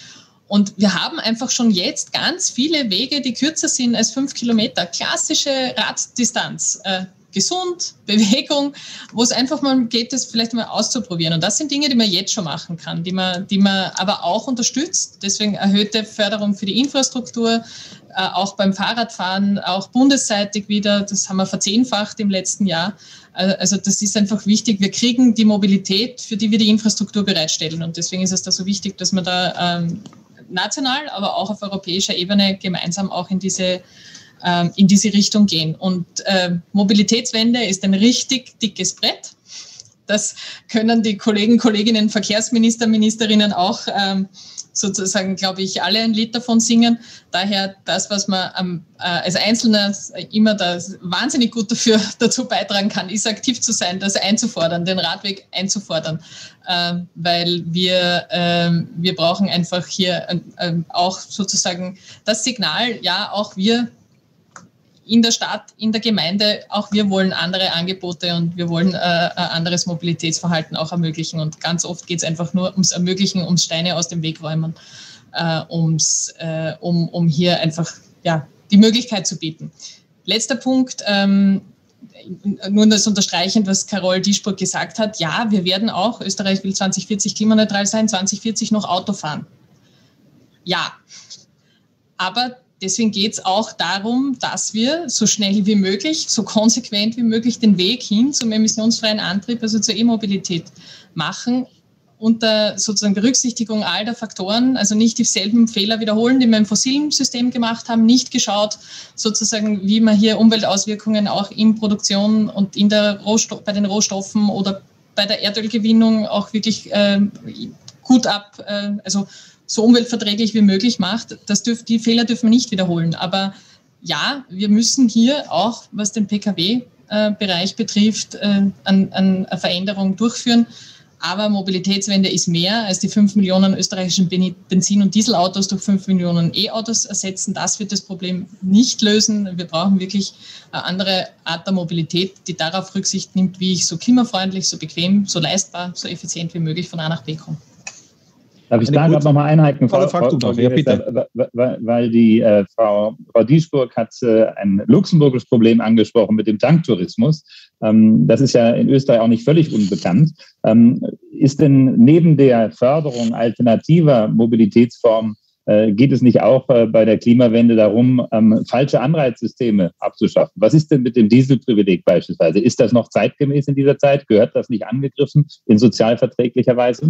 Und wir haben einfach schon jetzt ganz viele Wege, die kürzer sind als fünf Kilometer. Klassische Raddistanz, äh, gesund, Bewegung, wo es einfach mal geht, das vielleicht mal auszuprobieren. Und das sind Dinge, die man jetzt schon machen kann, die man, die man aber auch unterstützt. Deswegen erhöhte Förderung für die Infrastruktur, äh, auch beim Fahrradfahren, auch bundesseitig wieder. Das haben wir verzehnfacht im letzten Jahr. Also das ist einfach wichtig. Wir kriegen die Mobilität, für die wir die Infrastruktur bereitstellen. Und deswegen ist es da so wichtig, dass wir da ähm, national, aber auch auf europäischer Ebene gemeinsam auch in diese in diese Richtung gehen. Und äh, Mobilitätswende ist ein richtig dickes Brett. Das können die Kollegen, Kolleginnen, Verkehrsminister, Ministerinnen auch ähm, sozusagen, glaube ich, alle ein Lied davon singen. Daher das, was man ähm, äh, als Einzelner immer da wahnsinnig gut dafür dazu beitragen kann, ist aktiv zu sein, das einzufordern, den Radweg einzufordern. Äh, weil wir, äh, wir brauchen einfach hier äh, auch sozusagen das Signal, ja, auch wir in der Stadt, in der Gemeinde, auch wir wollen andere Angebote und wir wollen äh, ein anderes Mobilitätsverhalten auch ermöglichen. Und ganz oft geht es einfach nur ums Ermöglichen, ums Steine aus dem Weg räumen, äh, ums, äh, um, um hier einfach ja, die Möglichkeit zu bieten. Letzter Punkt, ähm, nur das unterstreichend, was Carol Dieschburg gesagt hat. Ja, wir werden auch, Österreich will zwanzig vierzig klimaneutral sein, zwanzig vierzig noch Auto fahren. Ja, aber deswegen geht es auch darum, dass wir so schnell wie möglich, so konsequent wie möglich den Weg hin zum emissionsfreien Antrieb, also zur E-Mobilität machen, unter sozusagen Berücksichtigung all der Faktoren, also nicht dieselben Fehler wiederholen, die wir im fossilen System gemacht haben, nicht geschaut, sozusagen, wie man hier Umweltauswirkungen auch in Produktion und in der Rohstoff, bei den Rohstoffen oder bei der Erdölgewinnung auch wirklich äh, gut ab, äh, also so umweltverträglich wie möglich macht. Das dürf, die Fehler dürfen wir nicht wiederholen. Aber ja, wir müssen hier auch, was den P K W-Bereich betrifft, äh, an, an eine Veränderung durchführen. Aber Mobilitätswende ist mehr als die fünf Millionen österreichischen Benzin- und Dieselautos durch fünf Millionen E-Autos ersetzen. Das wird das Problem nicht lösen. Wir brauchen wirklich eine andere Art der Mobilität, die darauf Rücksicht nimmt, wie ich so klimafreundlich, so bequem, so leistbar, so effizient wie möglich von A nach B komme. Darf ich da gerade nochmal einhaken, Frau, Frau, Frau, Frau ja, bitte. Weil, weil die äh, Frau, Frau Dieschburg hat äh, ein luxemburgisches Problem angesprochen mit dem Tanktourismus. Ähm, das ist ja in Österreich auch nicht völlig unbekannt. Ähm, ist denn neben der Förderung alternativer Mobilitätsformen, äh, geht es nicht auch äh, bei der Klimawende darum, ähm, falsche Anreizsysteme abzuschaffen? Was ist denn mit dem Dieselprivileg beispielsweise? Ist das noch zeitgemäß in dieser Zeit? Gehört das nicht angegriffen in sozialverträglicher Weise?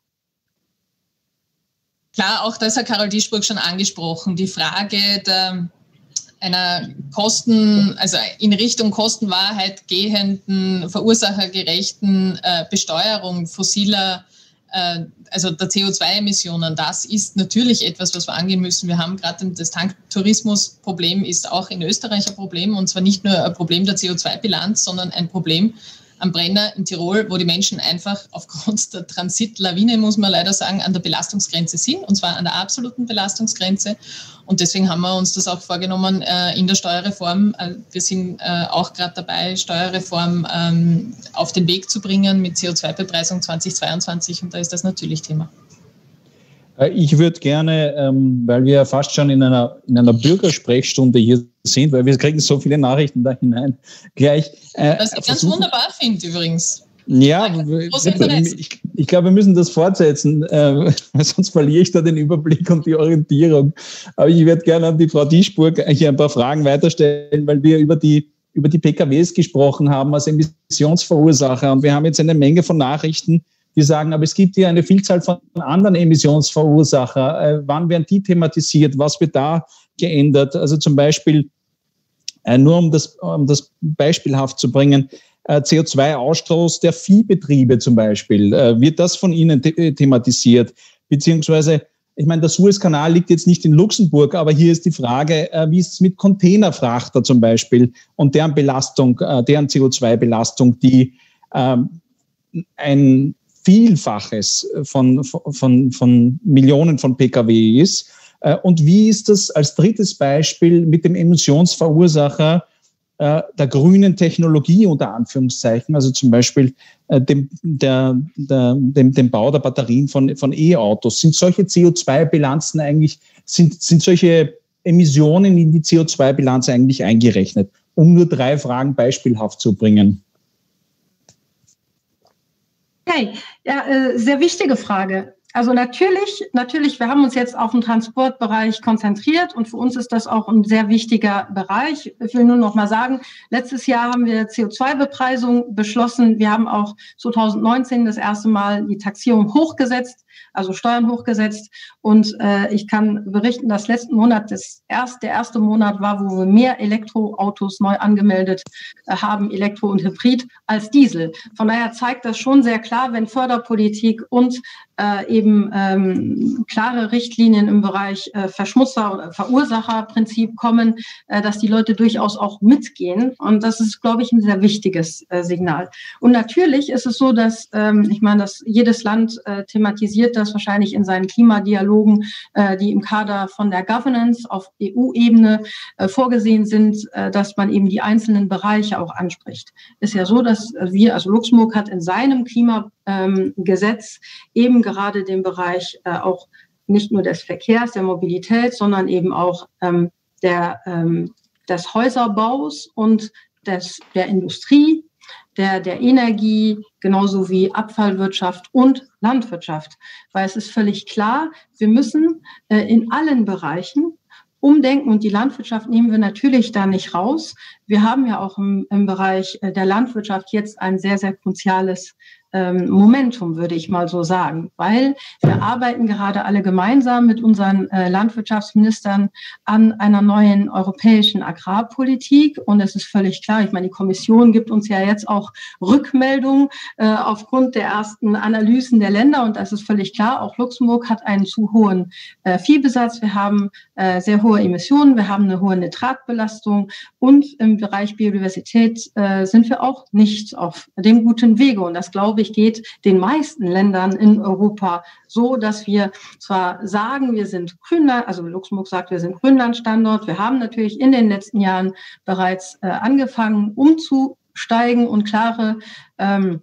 Klar, auch das hat Carol Dieschburg schon angesprochen. Die Frage der, einer Kosten, also in Richtung Kostenwahrheit gehenden, verursachergerechten äh, Besteuerung fossiler, äh, also der C O zwei Emissionen, das ist natürlich etwas, was wir angehen müssen. Wir haben gerade das Tanktourismusproblem ist auch in Österreich ein Problem, und zwar nicht nur ein Problem der C O zwei Bilanz, sondern ein Problem am Brenner in Tirol, wo die Menschen einfach aufgrund der Transitlawine, muss man leider sagen, an der Belastungsgrenze sind, und zwar an der absoluten Belastungsgrenze. Und deswegen haben wir uns das auch vorgenommen äh, in der Steuerreform. Äh, wir sind äh, auch gerade dabei, Steuerreform ähm, auf den Weg zu bringen mit C O zwei Bepreisung zweitausendzweiundzwanzig, und da ist das natürlich Thema. Ich würde gerne, ähm, weil wir fast schon in einer, in einer Bürgersprechstunde hier sind, weil wir kriegen so viele Nachrichten da hinein, gleich äh, was ich ganz wunderbar finde übrigens. Ja, ich, ich glaube, wir müssen das fortsetzen, äh, sonst verliere ich da den Überblick und die Orientierung. Aber ich würde gerne an die Frau Dieschburg hier ein paar Fragen weiterstellen, weil wir über die, über die P K Ws gesprochen haben als Emissionsverursacher, und wir haben jetzt eine Menge von Nachrichten, die sagen, aber es gibt hier eine Vielzahl von anderen Emissionsverursacher. Äh, wann werden die thematisiert? Was wird da geändert? Also zum Beispiel, äh, nur um das, um das beispielhaft zu bringen, äh, C O zwei Ausstoß der Viehbetriebe zum Beispiel. Äh, wird das von Ihnen the- thematisiert? Beziehungsweise, ich meine, der Suezkanal liegt jetzt nicht in Luxemburg, aber hier ist die Frage, äh, wie ist es mit Containerfrachter zum Beispiel und deren Belastung, äh, deren C O zwei Belastung, die ähm, ein Vielfaches von, von, von Millionen von P K W ist. Und wie ist das als drittes Beispiel mit dem Emissionsverursacher äh, der grünen Technologie unter Anführungszeichen, also zum Beispiel äh, dem, der, der, dem, dem Bau der Batterien von, von E-Autos. Sind solche C O zwei Bilanzen eigentlich, sind, sind solche Emissionen in die C O zwei Bilanz eigentlich eingerechnet? Um nur drei Fragen beispielhaft zu bringen. Okay, ja, äh, sehr wichtige Frage. Also natürlich, natürlich, wir haben uns jetzt auf den Transportbereich konzentriert und für uns ist das auch ein sehr wichtiger Bereich. Ich will nur noch mal sagen, letztes Jahr haben wir C O zwei Bepreisung beschlossen. Wir haben auch zwanzig neunzehn das erste Mal die Taxierung hochgesetzt, also Steuern hochgesetzt. Und äh, ich kann berichten, dass letzten Monat das erst, der erste Monat war, wo wir mehr Elektroautos neu angemeldet äh, haben, Elektro und Hybrid, als Diesel. Von daher zeigt das schon sehr klar, wenn Förderpolitik und äh, eben ähm, klare Richtlinien im Bereich äh, Verschmutzer- oder Verursacherprinzip kommen, äh, dass die Leute durchaus auch mitgehen. Und das ist, glaube ich, ein sehr wichtiges äh, Signal. Und natürlich ist es so, dass, ähm, ich meine, dass jedes Land äh, thematisiert das wahrscheinlich in seinen Klimadialogen, äh, die im Kader von der Governance auf E U-Ebene äh, vorgesehen sind, äh, dass man eben die einzelnen Bereiche auch anspricht. Ist ja so, dass wir, also Luxemburg hat in seinem Klimagesetz ähm, eben gerade den Bereich äh, auch nicht nur des Verkehrs, der Mobilität, sondern eben auch ähm, der, ähm, des Häuserbaus und des, der Industrie, der, der Energie, genauso wie Abfallwirtschaft und Landwirtschaft. Weil es ist völlig klar, wir müssen äh, in allen Bereichen umdenken und die Landwirtschaft nehmen wir natürlich da nicht raus. Wir haben ja auch im, im Bereich der Landwirtschaft jetzt ein sehr, sehr cruciales ähm, Momentum, würde ich mal so sagen, weil wir arbeiten gerade alle gemeinsam mit unseren äh, Landwirtschaftsministern an einer neuen europäischen Agrarpolitik und es ist völlig klar, ich meine, die Kommission gibt uns ja jetzt auch Rückmeldungen äh, aufgrund der ersten Analysen der Länder und das ist völlig klar, auch Luxemburg hat einen zu hohen äh, Viehbesatz, wir haben äh, sehr hohe Emissionen, wir haben eine hohe Nitratbelastung und im Bereich Biodiversität äh, sind wir auch nicht auf dem guten Wege und das glaube ich geht den meisten Ländern in Europa so, dass wir zwar sagen, wir sind Grünland, also Luxemburg sagt, wir sind Grünlandstandort. Wir haben natürlich in den letzten Jahren bereits äh, angefangen, umzusteigen und klare, ähm,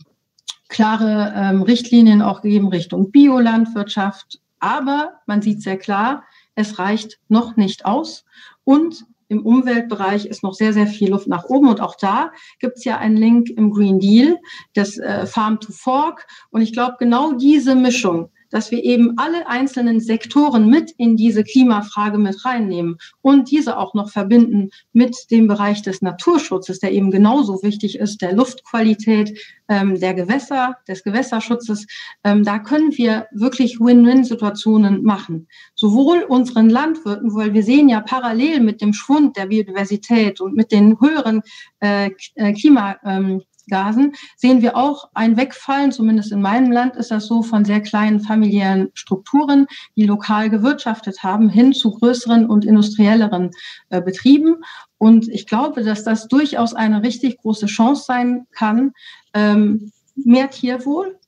klare ähm, Richtlinien auch gegeben Richtung Biolandwirtschaft. Aber man sieht sehr klar, es reicht noch nicht aus und im Umweltbereich ist noch sehr, sehr viel Luft nach oben. Und auch da gibt es ja einen Link im Green Deal, das äh, Farm to Fork. Und ich glaube, genau diese Mischung, dass wir eben alle einzelnen Sektoren mit in diese Klimafrage mit reinnehmen und diese auch noch verbinden mit dem Bereich des Naturschutzes, der eben genauso wichtig ist, der Luftqualität, ähm, der Gewässer, des Gewässerschutzes. Ähm, da können wir wirklich Win-Win-Situationen machen. Sowohl unseren Landwirten, weil wir sehen ja parallel mit dem Schwund der Biodiversität und mit den höheren äh, Klima ähm, Gasen, sehen wir auch ein Wegfallen, zumindest in meinem Land ist das so, von sehr kleinen familiären Strukturen, die lokal gewirtschaftet haben, hin zu größeren und industrielleren äh, Betrieben. Und ich glaube, dass das durchaus eine richtig große Chance sein kann, ähm, mehr Tierwohl,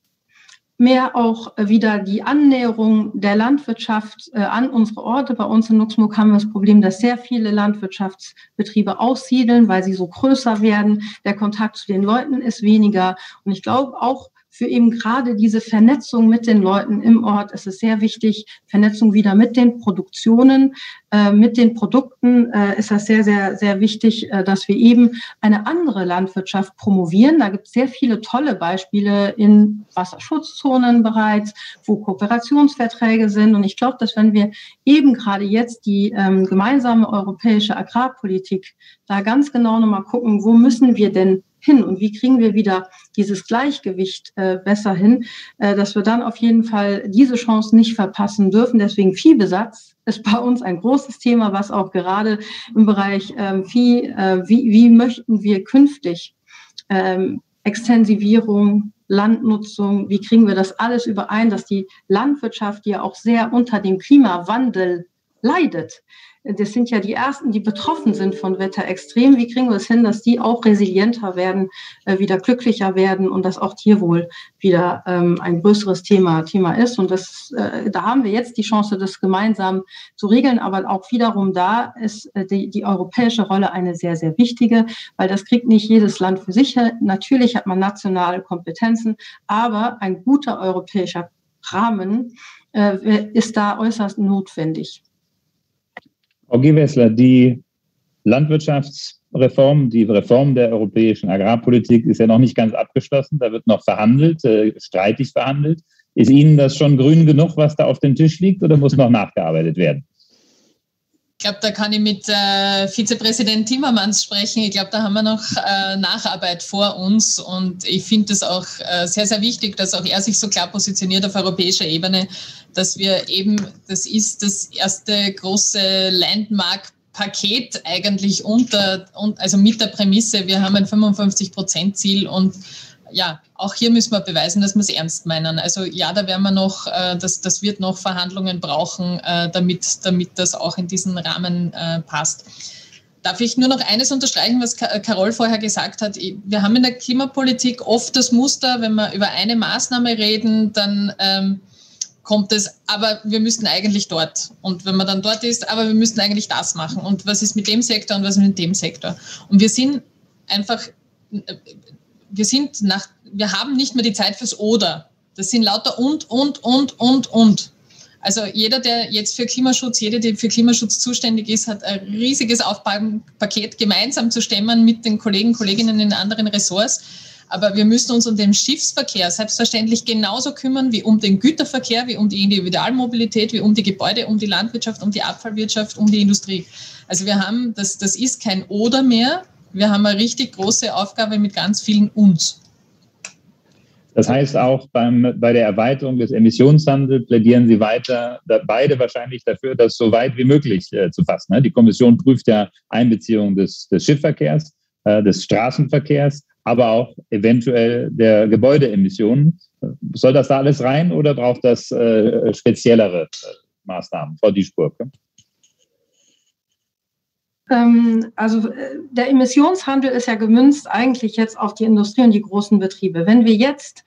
mehr auch wieder die Annäherung der Landwirtschaft äh, an unsere Orte. Bei uns in Luxemburg haben wir das Problem, dass sehr viele Landwirtschaftsbetriebe aussiedeln, weil sie so größer werden. Der Kontakt zu den Leuten ist weniger. Und ich glaube auch für eben gerade diese Vernetzung mit den Leuten im Ort ist es sehr wichtig. Vernetzung wieder mit den Produktionen, äh, mit den Produkten äh, ist das sehr, sehr, sehr wichtig, äh, dass wir eben eine andere Landwirtschaft promovieren. Da gibt es sehr viele tolle Beispiele in Wasserschutzzonen bereits, wo Kooperationsverträge sind. Und ich glaube, dass wenn wir eben gerade jetzt die ähm, gemeinsame europäische Agrarpolitik da ganz genau nochmal gucken, wo müssen wir denn hin und wie kriegen wir wieder dieses Gleichgewicht äh, besser hin, äh, dass wir dann auf jeden Fall diese Chance nicht verpassen dürfen. Deswegen Viehbesatz ist bei uns ein großes Thema, was auch gerade im Bereich äh, Vieh, äh, wie, wie möchten wir künftig ähm, Extensivierung, Landnutzung, wie kriegen wir das alles überein, dass die Landwirtschaft, die ja auch sehr unter dem Klimawandel leidet. Das sind ja die Ersten, die betroffen sind von Wetterextremen. Wie kriegen wir es hin, dass die auch resilienter werden, äh, wieder glücklicher werden und dass auch Tierwohl wieder ähm, ein größeres Thema, Thema ist? Und das, äh, da haben wir jetzt die Chance, das gemeinsam zu regeln. Aber auch wiederum da ist äh, die, die europäische Rolle eine sehr, sehr wichtige, weil das kriegt nicht jedes Land für sich. Natürlich hat man nationale Kompetenzen, aber ein guter europäischer Rahmen äh, ist da äußerst notwendig. Frau Gewessler, die Landwirtschaftsreform, die Reform der europäischen Agrarpolitik ist ja noch nicht ganz abgeschlossen. Da wird noch verhandelt, äh, streitig verhandelt. Ist Ihnen das schon grün genug, was da auf dem Tisch liegt, oder muss noch nachgearbeitet werden? Ich glaube, da kann ich mit äh, Vizepräsident Timmermans sprechen. Ich glaube, da haben wir noch äh, Nacharbeit vor uns. Und ich finde es auch äh, sehr, sehr wichtig, dass auch er sich so klar positioniert auf europäischer Ebene, dass wir eben, das ist das erste große Landmark-Paket eigentlich unter, also mit der Prämisse, wir haben ein fünfundfünfzig Prozent Ziel und ja, auch hier müssen wir beweisen, dass wir es ernst meinen. Also ja, da werden wir noch, äh, das, das wird noch Verhandlungen brauchen, äh, damit, damit das auch in diesen Rahmen äh, passt. Darf ich nur noch eines unterstreichen, was Carol vorher gesagt hat? Wir haben in der Klimapolitik oft das Muster, wenn wir über eine Maßnahme reden, dann ähm, kommt es, aber wir müssten eigentlich dort. Und wenn man dann dort ist, aber wir müssten eigentlich das machen. Und was ist mit dem Sektor und was ist mit dem Sektor? Und wir sind einfach... Wir sind nach, wir haben nicht mehr die Zeit fürs Oder. Das sind lauter und, und, und, und, und. Also jeder, der jetzt für Klimaschutz, jede, die für Klimaschutz zuständig ist, hat ein riesiges Aufgabenpaket gemeinsam zu stemmen mit den Kollegen, Kolleginnen in anderen Ressorts. Aber wir müssen uns um den Schiffsverkehr selbstverständlich genauso kümmern wie um den Güterverkehr, wie um die Individualmobilität, wie um die Gebäude, um die Landwirtschaft, um die Abfallwirtschaft, um die Industrie. Also wir haben, das, das ist kein Oder mehr. Wir haben eine richtig große Aufgabe mit ganz vielen Uns. Das heißt auch beim, bei der Erweiterung des Emissionshandels plädieren Sie weiter, da beide wahrscheinlich dafür, das so weit wie möglich äh, zu fassen. Ne? Die Kommission prüft ja Einbeziehung des, des Schiffsverkehrs, äh, des Straßenverkehrs, aber auch eventuell der Gebäudeemissionen. Soll das da alles rein oder braucht das äh, speziellere äh, Maßnahmen? Frau Dieschburg. Ne? Also der Emissionshandel ist ja gemünzt eigentlich jetzt auf die Industrie und die großen Betriebe. Wenn wir jetzt,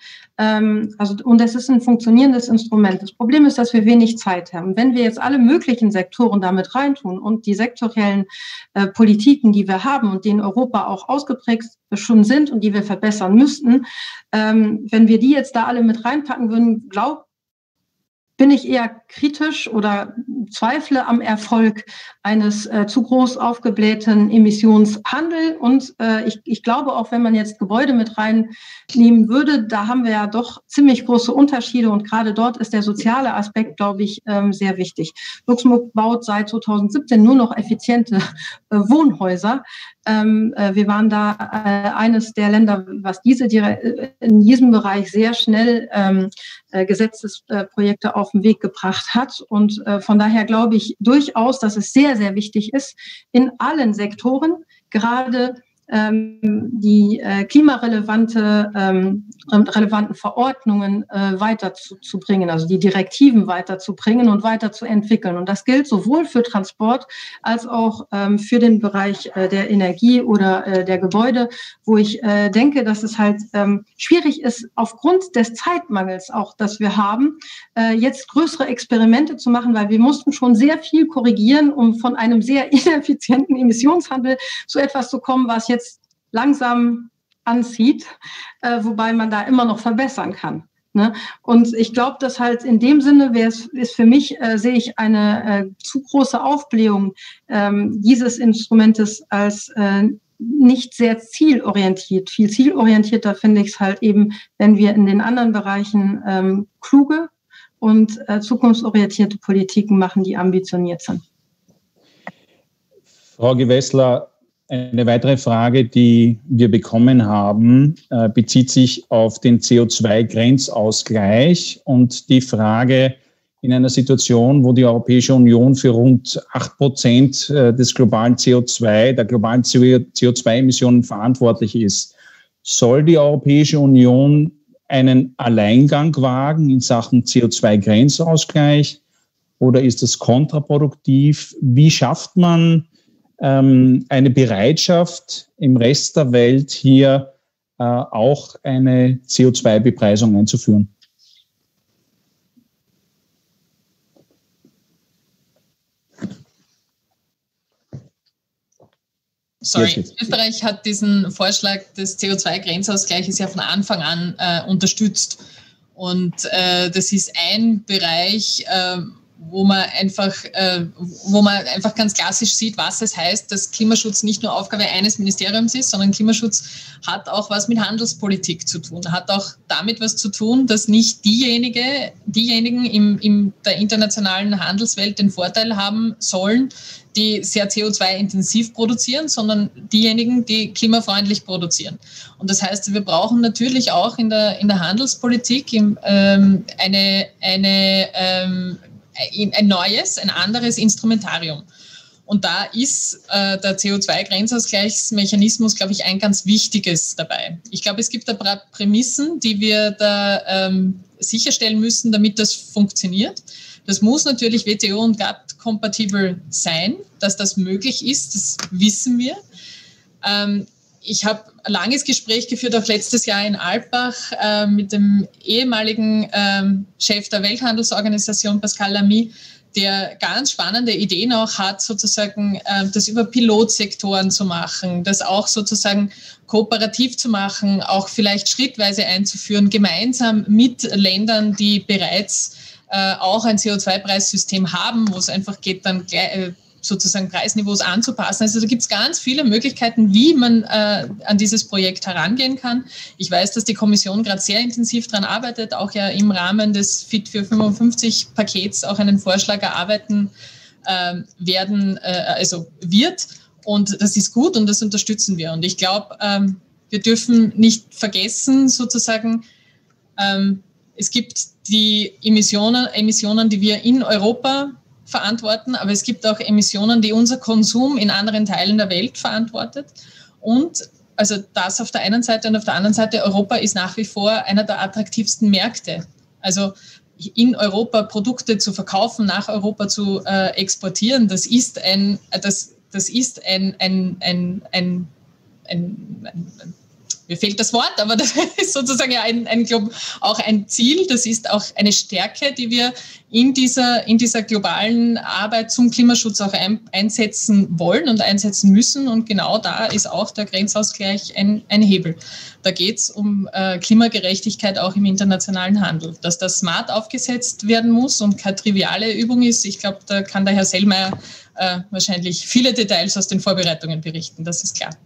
also und das ist ein funktionierendes Instrument. Das Problem ist, dass wir wenig Zeit haben. Wenn wir jetzt alle möglichen Sektoren damit reintun und die sektoriellen äh, Politiken, die wir haben und die in Europa auch ausgeprägt schon sind und die wir verbessern müssten, ähm, wenn wir die jetzt da alle mit reinpacken würden, glaube bin ich eher kritisch oder zweifle am Erfolg eines äh, zu groß aufgeblähten Emissionshandels. Und äh, ich, ich glaube auch, wenn man jetzt Gebäude mit reinnehmen würde, da haben wir ja doch ziemlich große Unterschiede. Und gerade dort ist der soziale Aspekt, glaube ich, ähm, sehr wichtig. Luxemburg baut seit zweitausendsiebzehn nur noch effiziente äh, Wohnhäuser. Ähm, äh, wir waren da äh, eines der Länder, was diese in diesem Bereich sehr schnell ähm, äh, Gesetzesprojekte äh, auf den Weg gebracht hat. Und äh, von daher glaube ich durchaus, dass es sehr, sehr wichtig ist, in allen Sektoren gerade ähm, die äh, klimarelevante, ähm, relevanten Verordnungen äh, weiterzubringen, also die Direktiven weiterzubringen und weiterzuentwickeln. Und das gilt sowohl für Transport als auch ähm, für den Bereich äh, der Energie oder äh, der Gebäude, wo ich äh, denke, dass es halt ähm, schwierig ist, aufgrund des Zeitmangels auch, das wir haben, äh, jetzt größere Experimente zu machen, weil wir mussten schon sehr viel korrigieren, um von einem sehr ineffizienten Emissionshandel zu etwas zu kommen, was jetzt langsam anzieht, äh, wobei man da immer noch verbessern kann. Ne? Und ich glaube, dass halt in dem Sinne wäre es ist für mich, äh, sehe ich eine äh, zu große Aufblähung ähm, dieses Instrumentes als äh, nicht sehr zielorientiert. Viel zielorientierter finde ich es halt eben, wenn wir in den anderen Bereichen ähm, kluge und äh, zukunftsorientierte Politiken machen, die ambitioniert sind. Frau Gewessler, eine weitere Frage, die wir bekommen haben, äh, bezieht sich auf den C O zwei Grenzausgleich und die Frage, in einer Situation, wo die Europäische Union für rund acht Prozent des globalen C O zwei, der globalen C O zwei Emissionen verantwortlich ist, soll die Europäische Union einen Alleingang wagen in Sachen C O zwei Grenzausgleich oder ist das kontraproduktiv? Wie schafft man ähm, eine Bereitschaft im Rest der Welt hier äh, auch eine C O zwei Bepreisung einzuführen? Sorry, Österreich hat diesen Vorschlag des C O zwei Grenzausgleiches ja von Anfang an äh, unterstützt. Und äh, das ist ein Bereich, äh, wo man einfach, äh, wo man einfach ganz klassisch sieht, was es heißt, dass Klimaschutz nicht nur Aufgabe eines Ministeriums ist, sondern Klimaschutz hat auch was mit Handelspolitik zu tun, hat auch damit was zu tun, dass nicht diejenige, diejenigen in, in der internationalen Handelswelt den Vorteil haben sollen, die sehr C O zwei intensiv produzieren, sondern diejenigen, die klimafreundlich produzieren. Und das heißt, wir brauchen natürlich auch in der, in der Handelspolitik im, ähm, eine, eine, ähm, ein neues, ein anderes Instrumentarium. Und da ist äh, der C O zwei Grenzausgleichsmechanismus, glaube ich, ein ganz wichtiges dabei. Ich glaube, es gibt ein paar Prämissen, die wir da ähm, sicherstellen müssen, damit das funktioniert. Das muss natürlich W T O und G A T kompatibel sein, dass das möglich ist, das wissen wir. Ähm, ich habe ein langes Gespräch geführt, auch letztes Jahr in Alpbach, äh, mit dem ehemaligen ähm, Chef der Welthandelsorganisation, Pascal Lamy, der ganz spannende Ideen auch hat, sozusagen äh, das über Pilotsektoren zu machen, das auch sozusagen kooperativ zu machen, auch vielleicht schrittweise einzuführen, gemeinsam mit Ländern, die bereits äh, auch ein C O zwei Preissystem haben, wo es einfach geht, dann gleich, äh, sozusagen Preisniveaus anzupassen. Also da gibt es ganz viele Möglichkeiten, wie man äh, an dieses Projekt herangehen kann. Ich weiß, dass die Kommission gerade sehr intensiv daran arbeitet, auch ja im Rahmen des Fit für fünfundfünfzig Pakets auch einen Vorschlag erarbeiten äh, werden, äh, also wird. Und das ist gut und das unterstützen wir. Und ich glaube, ähm, wir dürfen nicht vergessen, sozusagen, ähm, es gibt die Emissionen, Emissionen, die wir in Europa verantworten, aber es gibt auch Emissionen, die unser Konsum in anderen Teilen der Welt verantwortet. Und also das auf der einen Seite und auf der anderen Seite, Europa ist nach wie vor einer der attraktivsten Märkte. Also in Europa Produkte zu verkaufen, nach Europa zu äh, exportieren, das ist ein, das, das ist ein, ein, ein, ein, ein, ein mir fehlt das Wort, aber das ist sozusagen ja ein, ein, auch ein Ziel, das ist auch eine Stärke, die wir in dieser, in dieser globalen Arbeit zum Klimaschutz auch ein, einsetzen wollen und einsetzen müssen. Und genau da ist auch der Grenzausgleich ein, ein Hebel. Da geht es um äh, Klimagerechtigkeit auch im internationalen Handel. Dass das smart aufgesetzt werden muss und keine triviale Übung ist, ich glaube, da kann der Herr Sellmeier äh, wahrscheinlich viele Details aus den Vorbereitungen berichten, das ist klar.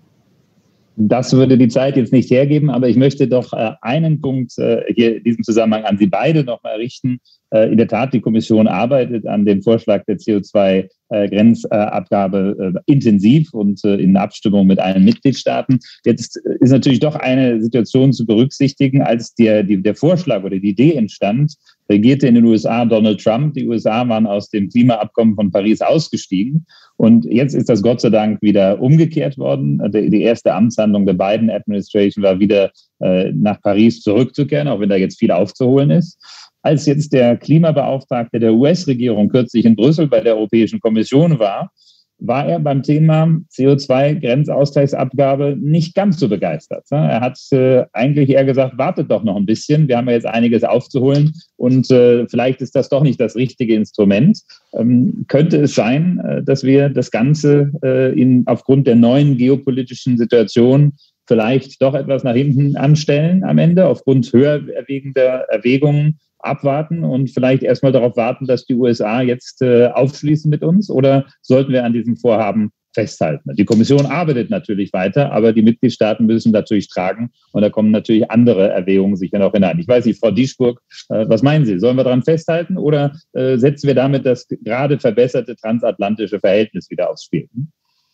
Das würde die Zeit jetzt nicht hergeben, aber ich möchte doch äh, einen Punkt äh, hier in diesem Zusammenhang an Sie beide nochmal richten. Äh, in der Tat, die Kommission arbeitet an dem Vorschlag der C O zwei Grenzabgabe äh, intensiv und äh, in Abstimmung mit allen Mitgliedstaaten. Jetzt ist natürlich doch eine Situation zu berücksichtigen, als der, die, der Vorschlag oder die Idee entstand, regierte in den U S A Donald Trump. Die U S A waren aus dem Klimaabkommen von Paris ausgestiegen. Und jetzt ist das Gott sei Dank wieder umgekehrt worden. Die erste Amtshandlung der Biden-Administration war wieder äh, nach Paris zurückzukehren, auch wenn da jetzt viel aufzuholen ist. Als jetzt der Klimabeauftragte der U S-Regierung kürzlich in Brüssel bei der Europäischen Kommission war, war er beim Thema C O zwei Grenzausgleichsabgabe nicht ganz so begeistert. Er hat äh, eigentlich eher gesagt, wartet doch noch ein bisschen, wir haben ja jetzt einiges aufzuholen und äh, vielleicht ist das doch nicht das richtige Instrument. Ähm, könnte es sein, äh, dass wir das Ganze äh, in, aufgrund der neuen geopolitischen Situation vielleicht doch etwas nach hinten anstellen am Ende, aufgrund höher erwägender Erwägungen abwarten und vielleicht erstmal darauf warten, dass die U S A jetzt äh, aufschließen mit uns? Oder sollten wir an diesem Vorhaben festhalten? Die Kommission arbeitet natürlich weiter, aber die Mitgliedstaaten müssen natürlich tragen und da kommen natürlich andere Erwägungen sicher noch hinein. Ich weiß nicht, Frau Dieschburg, äh, was meinen Sie? Sollen wir daran festhalten oder äh, setzen wir damit das gerade verbesserte transatlantische Verhältnis wieder aufs Spiel? Hm?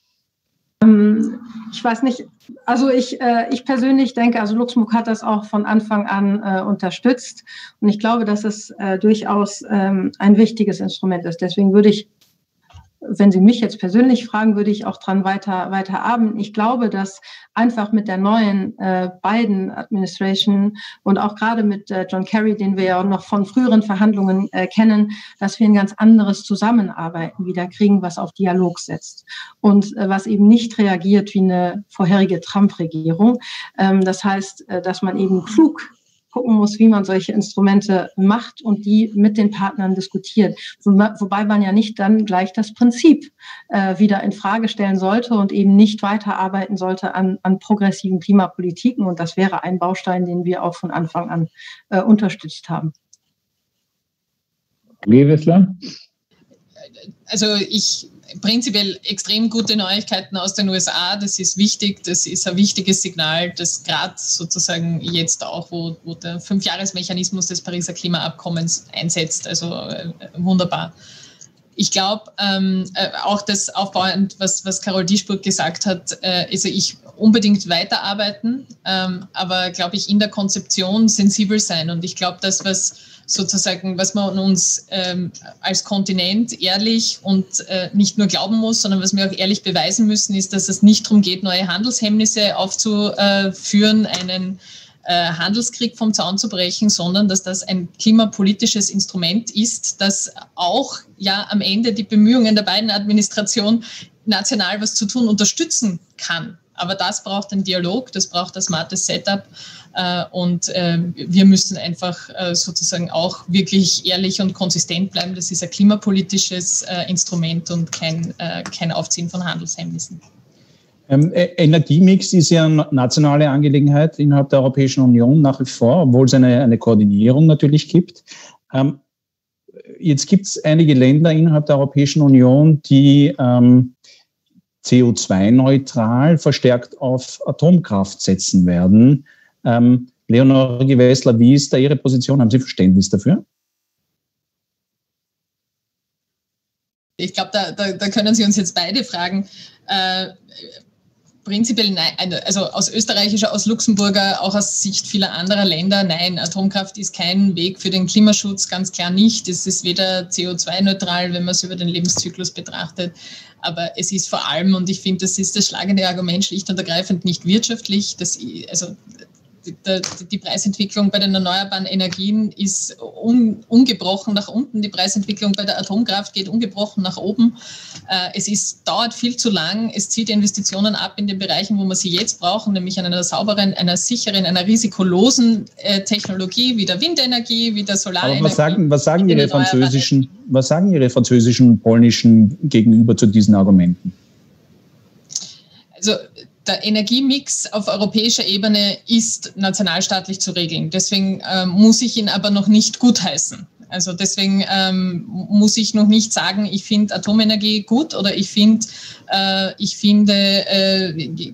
Ich weiß nicht, also ich, äh, ich persönlich denke, also Luxemburg hat das auch von Anfang an äh, unterstützt und ich glaube, dass es äh, durchaus ähm, ein wichtiges Instrument ist. Deswegen würde ich wenn Sie mich jetzt persönlich fragen, würde ich auch dran weiter, weiter arbeiten. Ich glaube, dass einfach mit der neuen äh, Biden-Administration und auch gerade mit äh, John Kerry, den wir ja noch von früheren Verhandlungen äh, kennen, dass wir ein ganz anderes Zusammenarbeiten wieder kriegen, was auf Dialog setzt und äh, was eben nicht reagiert wie eine vorherige Trump-Regierung. Ähm, das heißt, äh, dass man eben klug gucken muss, wie man solche Instrumente macht und die mit den Partnern diskutiert. Wo, wobei man ja nicht dann gleich das Prinzip äh, wieder in Frage stellen sollte und eben nicht weiterarbeiten sollte an, an progressiven Klimapolitiken. Und das wäre ein Baustein, den wir auch von Anfang an äh, unterstützt haben. Gewessler? Also ich prinzipiell extrem gute Neuigkeiten aus den U S A. Das ist wichtig. Das ist ein wichtiges Signal, das gerade sozusagen jetzt auch, wo, wo der Fünfjahresmechanismus des Pariser Klimaabkommens einsetzt. Also äh, wunderbar. Ich glaube, ähm, äh, auch das aufbauend, was, was Carol Dieschburg gesagt hat, äh, also ich unbedingt weiterarbeiten, ähm, aber glaube ich in der Konzeption sensibel sein. Und ich glaube, das, was sozusagen, was man uns ähm, als Kontinent ehrlich und äh, nicht nur glauben muss, sondern was wir auch ehrlich beweisen müssen, ist, dass es nicht darum geht, neue Handelshemmnisse aufzuführen, einen äh, Handelskrieg vom Zaun zu brechen, sondern dass das ein klimapolitisches Instrument ist, das auch ja am Ende die Bemühungen der beiden Administration national was zu tun unterstützen kann. Aber das braucht einen Dialog, das braucht ein smartes Setup äh, und äh, wir müssen einfach äh, sozusagen auch wirklich ehrlich und konsistent bleiben. Das ist ein klimapolitisches äh, Instrument und kein, äh, kein Aufziehen von Handelshemmnissen. Ähm, Energiemix ist ja eine nationale Angelegenheit innerhalb der Europäischen Union nach wie vor, obwohl es eine, eine Koordinierung natürlich gibt. Ähm, jetzt gibt es einige Länder innerhalb der Europäischen Union, die ähm, C O zwei neutral verstärkt auf Atomkraft setzen werden. Ähm, Leonore Gewessler, wie ist da Ihre Position? Haben Sie Verständnis dafür? Ich glaube, da, da, da können Sie uns jetzt beide fragen. Äh, prinzipiell nein, also aus österreichischer, aus Luxemburger, auch aus Sicht vieler anderer Länder, nein, Atomkraft ist kein Weg für den Klimaschutz, ganz klar nicht. Es ist weder C O zwei neutral, wenn man es über den Lebenszyklus betrachtet, aber es ist vor allem, und ich finde, das ist das schlagende Argument, schlicht und ergreifend nicht wirtschaftlich. Das, also die, die Preisentwicklung bei den erneuerbaren Energien ist un, ungebrochen nach unten, die Preisentwicklung bei der Atomkraft geht ungebrochen nach oben. Äh, es ist, dauert viel zu lang, es zieht Investitionen ab in den Bereichen, wo wir sie jetzt brauchen, nämlich an einer sauberen, einer sicheren, einer risikolosen äh, Technologie, wie der Windenergie, wie der Solarenergie. Aber was sagen, was sagen Ihre französischen, was sagen Ihre französischen und polnischen gegenüber zu diesen Argumenten? Also der Energiemix auf europäischer Ebene ist nationalstaatlich zu regeln. Deswegen ähm, muss ich ihn aber noch nicht gutheißen. Also deswegen ähm, muss ich noch nicht sagen, ich finde Atomenergie gut oder ich finde, äh, ich finde äh, die,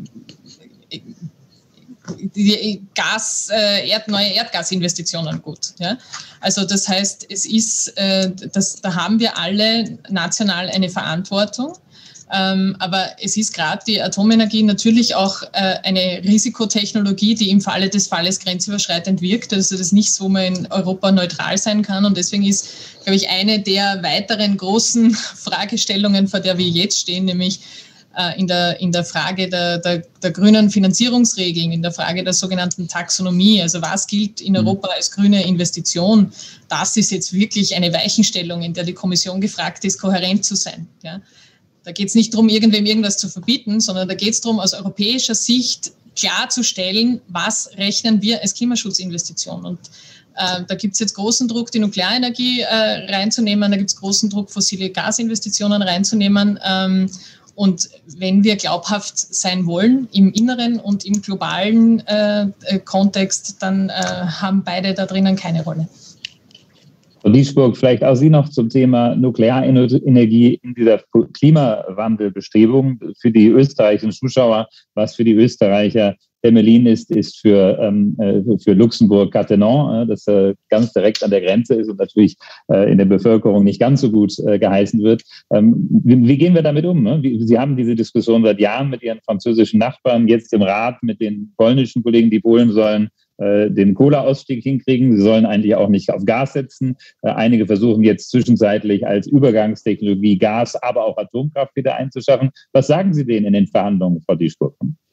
die Gas, äh, Erd, neue Erdgasinvestitionen gut. Ja? Also das heißt, es ist, äh, das, da haben wir alle national eine Verantwortung. Ähm, aber es ist gerade die Atomenergie natürlich auch äh, eine Risikotechnologie, die im Falle des Falles grenzüberschreitend wirkt. Also das ist nichts, wo man in Europa neutral sein kann. Und deswegen ist, glaube ich, eine der weiteren großen Fragestellungen, vor der wir jetzt stehen, nämlich äh, in, der, in der Frage der, der, der grünen Finanzierungsregeln, in der Frage der sogenannten Taxonomie. Also was gilt in Europa als grüne Investition? Das ist jetzt wirklich eine Weichenstellung, in der die Kommission gefragt ist, kohärent zu sein. Ja? Da geht es nicht darum, irgendwem irgendwas zu verbieten, sondern da geht es darum, aus europäischer Sicht klarzustellen, was rechnen wir als Klimaschutzinvestition. Und äh, da gibt es jetzt großen Druck, die Nuklearenergie äh, reinzunehmen, da gibt es großen Druck, fossile Gasinvestitionen reinzunehmen. Ähm, und wenn wir glaubhaft sein wollen im inneren und im globalen äh, Kontext, dann äh, haben beide da drinnen keine Rolle. Frau Dieschburg, vielleicht auch Sie noch zum Thema Nuklearenergie in dieser Klimawandelbestrebung. Für die österreichischen Zuschauer, was für die Österreicher Temelin ist, ist für, ähm, für Luxemburg Cattenom, das äh, ganz direkt an der Grenze ist und natürlich äh, in der Bevölkerung nicht ganz so gut äh, geheißen wird. Ähm, wie, wie gehen wir damit um? Ne? Wie, Sie haben diese Diskussion seit Jahren mit Ihren französischen Nachbarn, jetzt im Rat mit den polnischen Kollegen, die Polen sollen äh, den Kohleausstieg hinkriegen. Sie sollen eigentlich auch nicht auf Gas setzen. Äh, einige versuchen jetzt zwischenzeitlich als Übergangstechnologie Gas, aber auch Atomkraft wieder einzuschaffen. Was sagen Sie denen in den Verhandlungen, Frau Dieschburg?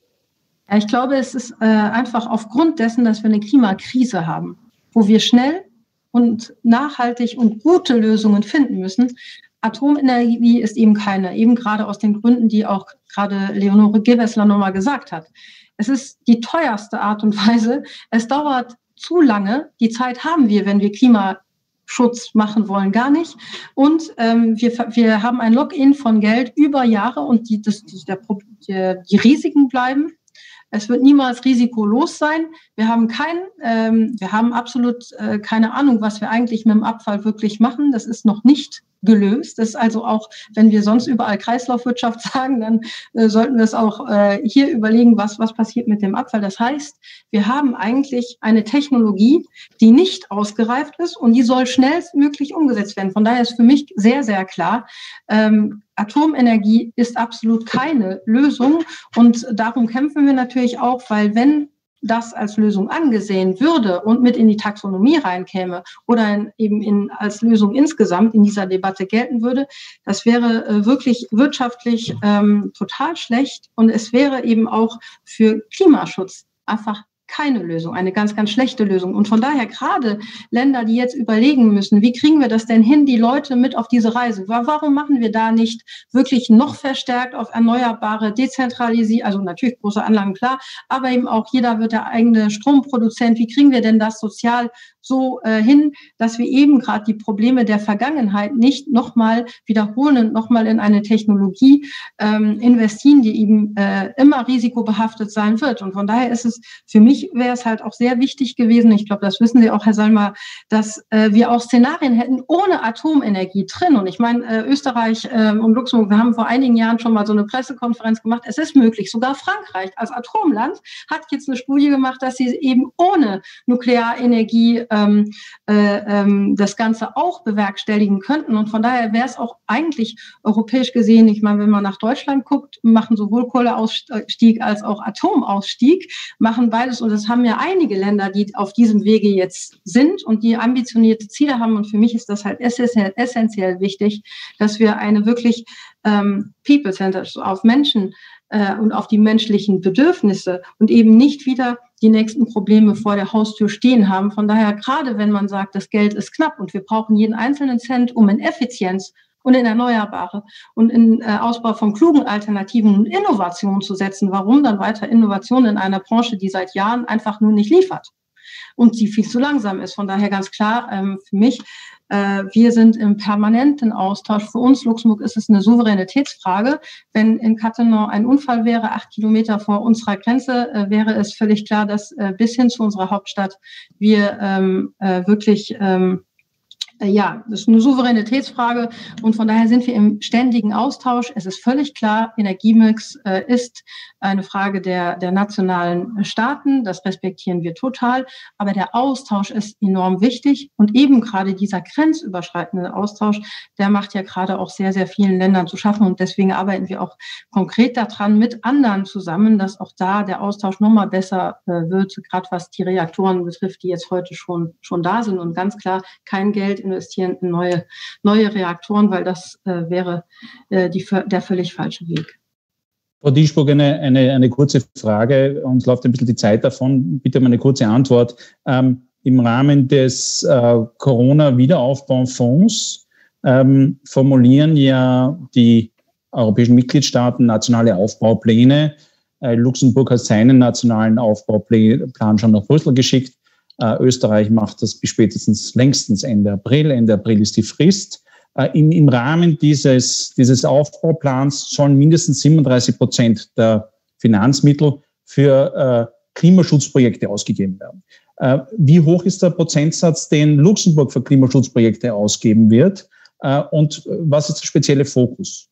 Ja, ich glaube, es ist äh, einfach aufgrund dessen, dass wir eine Klimakrise haben, wo wir schnell und nachhaltig und gute Lösungen finden müssen. Atomenergie ist eben keine, eben gerade aus den Gründen, die auch gerade Leonore Gewessler nochmal gesagt hat. Es ist die teuerste Art und Weise. Es dauert zu lange. Die Zeit haben wir, wenn wir Klimaschutz machen wollen, gar nicht. Und ähm, wir, wir haben ein Lock-in von Geld über Jahre und die, das, die, der, die Risiken bleiben. Es wird niemals risikolos sein. Wir haben kein, ähm, wir haben absolut äh, keine Ahnung, was wir eigentlich mit dem Abfall wirklich machen. Das ist noch nicht gelöst. Das ist also auch, wenn wir sonst überall Kreislaufwirtschaft sagen, dann äh, sollten wir es auch äh, hier überlegen, was, was passiert mit dem Abfall. Das heißt, wir haben eigentlich eine Technologie, die nicht ausgereift ist und die soll schnellstmöglich umgesetzt werden. Von daher ist für mich sehr, sehr klar, ähm, Atomenergie ist absolut keine Lösung und darum kämpfen wir natürlich auch, weil wenn das als Lösung angesehen würde und mit in die Taxonomie reinkäme oder in, eben in, als Lösung insgesamt in dieser Debatte gelten würde, das wäre äh, wirklich wirtschaftlich ähm, total schlecht und es wäre eben auch für Klimaschutz einfach keine Lösung, eine ganz, ganz schlechte Lösung. Und von daher gerade Länder, die jetzt überlegen müssen, wie kriegen wir das denn hin, die Leute mit auf diese Reise? Warum machen wir da nicht wirklich noch verstärkt auf erneuerbare, dezentralisiert, also natürlich große Anlagen, klar, aber eben auch jeder wird der eigene Stromproduzent. Wie kriegen wir denn das sozial so äh, hin, dass wir eben gerade die Probleme der Vergangenheit nicht nochmal wiederholen und nochmal in eine Technologie ähm, investieren, die eben äh, immer risikobehaftet sein wird. Und von daher ist es für mich wäre es halt auch sehr wichtig gewesen, ich glaube, das wissen Sie auch, Herr Salma, dass äh, wir auch Szenarien hätten ohne Atomenergie drin. Und ich meine, äh, Österreich äh, und Luxemburg, wir haben vor einigen Jahren schon mal so eine Pressekonferenz gemacht. Es ist möglich. Sogar Frankreich als Atomland hat jetzt eine Studie gemacht, dass sie eben ohne Nuklearenergie ähm, äh, ähm, das Ganze auch bewerkstelligen könnten. Und von daher wäre es auch eigentlich europäisch gesehen, ich meine, wenn man nach Deutschland guckt, machen sowohl Kohleausstieg als auch Atomausstieg, machen beides. Und das haben ja einige Länder, die auf diesem Wege jetzt sind und die ambitionierte Ziele haben. Und für mich ist das halt essentiell, essentiell wichtig, dass wir eine wirklich ähm, People-Centered, also auf Menschen äh, und auf die menschlichen Bedürfnisse und eben nicht wieder die nächsten Probleme vor der Haustür stehen haben. Von daher, gerade wenn man sagt, das Geld ist knapp und wir brauchen jeden einzelnen Cent, um in Effizienz und in Erneuerbare und in äh, Ausbau von klugen Alternativen und Innovationen zu setzen. Warum dann weiter Innovation in einer Branche, die seit Jahren einfach nur nicht liefert und die viel zu langsam ist? Von daher ganz klar ähm, für mich, äh, wir sind im permanenten Austausch. Für uns, Luxemburg, ist es eine Souveränitätsfrage. Wenn in Cattenom ein Unfall wäre, acht Kilometer vor unserer Grenze, äh, wäre es völlig klar, dass äh, bis hin zu unserer Hauptstadt wir ähm, äh, wirklich ähm, Ja, das ist eine Souveränitätsfrage und von daher sind wir im ständigen Austausch. Es ist völlig klar, Energiemix äh, ist eine Frage der, der nationalen Staaten. Das respektieren wir total. Aber der Austausch ist enorm wichtig und eben gerade dieser grenzüberschreitende Austausch, der macht ja gerade auch sehr, sehr vielen Ländern zu schaffen und deswegen arbeiten wir auch konkret daran mit anderen zusammen, dass auch da der Austausch nochmal besser äh, wird, gerade was die Reaktoren betrifft, die jetzt heute schon, schon da sind und ganz klar kein Geld investieren in neue, neue Reaktoren, weil das äh, wäre äh, die, der völlig falsche Weg. Frau Dieschburg, eine, eine, eine kurze Frage. Uns läuft ein bisschen die Zeit davon. Bitte um eine kurze Antwort. Ähm, Im Rahmen des äh, Corona-Wiederaufbaufonds ähm, formulieren ja die europäischen Mitgliedstaaten nationale Aufbaupläne. Äh, Luxemburg hat seinen nationalen Aufbauplan schon nach Brüssel geschickt. Äh, Österreich macht das bis spätestens längstens Ende April. Ende April ist die Frist. Äh, im, Im Rahmen dieses, dieses Aufbauplans sollen mindestens siebenunddreißig Prozent der Finanzmittel für äh, Klimaschutzprojekte ausgegeben werden. Äh, wie hoch ist der Prozentsatz, den Luxemburg für Klimaschutzprojekte ausgeben wird? Äh, und was ist der spezielle Fokus?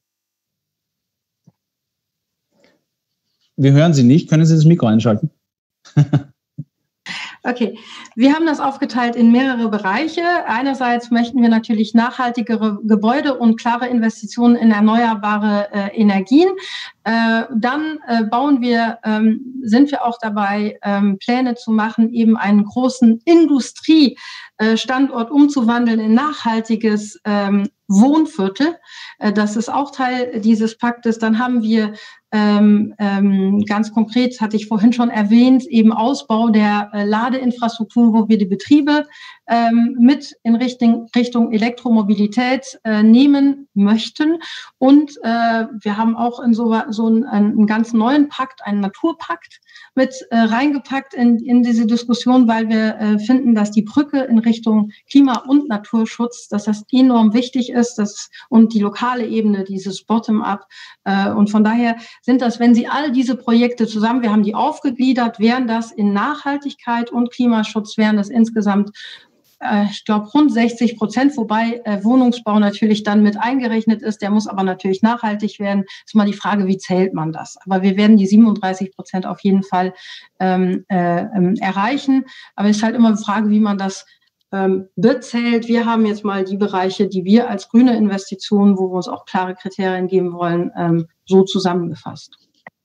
Wir hören Sie nicht. Können Sie das Mikro einschalten? Okay, wir haben das aufgeteilt in mehrere Bereiche. Einerseits möchten wir natürlich nachhaltigere Gebäude und klare Investitionen in erneuerbare äh, Energien. Äh, dann äh, bauen wir, ähm, sind wir auch dabei, ähm, Pläne zu machen, eben einen großen Industriestandort umzuwandeln in nachhaltiges ähm, Wohnviertel. Äh, das ist auch Teil dieses Paktes. Dann haben wir Ähm, ähm, ganz konkret, hatte ich vorhin schon erwähnt, eben Ausbau der äh, Ladeinfrastruktur, wo wir die Betriebe ähm, mit in Richtung, Richtung Elektromobilität äh, nehmen möchten. Und äh, wir haben auch in so, so einen, einen ganz neuen Pakt, einen Naturpakt mit äh, reingepackt in, in diese Diskussion, weil wir äh, finden, dass die Brücke in Richtung Klima- und Naturschutz, dass das enorm wichtig ist, dass, und die lokale Ebene, dieses Bottom-up. Äh, und von daher sind das, wenn Sie all diese Projekte zusammen, wir haben die aufgegliedert, wären das in Nachhaltigkeit und Klimaschutz, wären das insgesamt, äh, ich glaube, rund sechzig Prozent, wobei äh, Wohnungsbau natürlich dann mit eingerechnet ist. Der muss aber natürlich nachhaltig werden. Ist mal die Frage, wie zählt man das? Aber wir werden die siebenunddreißig Prozent auf jeden Fall ähm, äh, ähm, erreichen. Aber es ist halt immer eine Frage, wie man das ähm, bezählt. Wir haben jetzt mal die Bereiche, die wir als grüne Investitionen, wo wir uns auch klare Kriterien geben wollen, ähm, so zusammengefasst.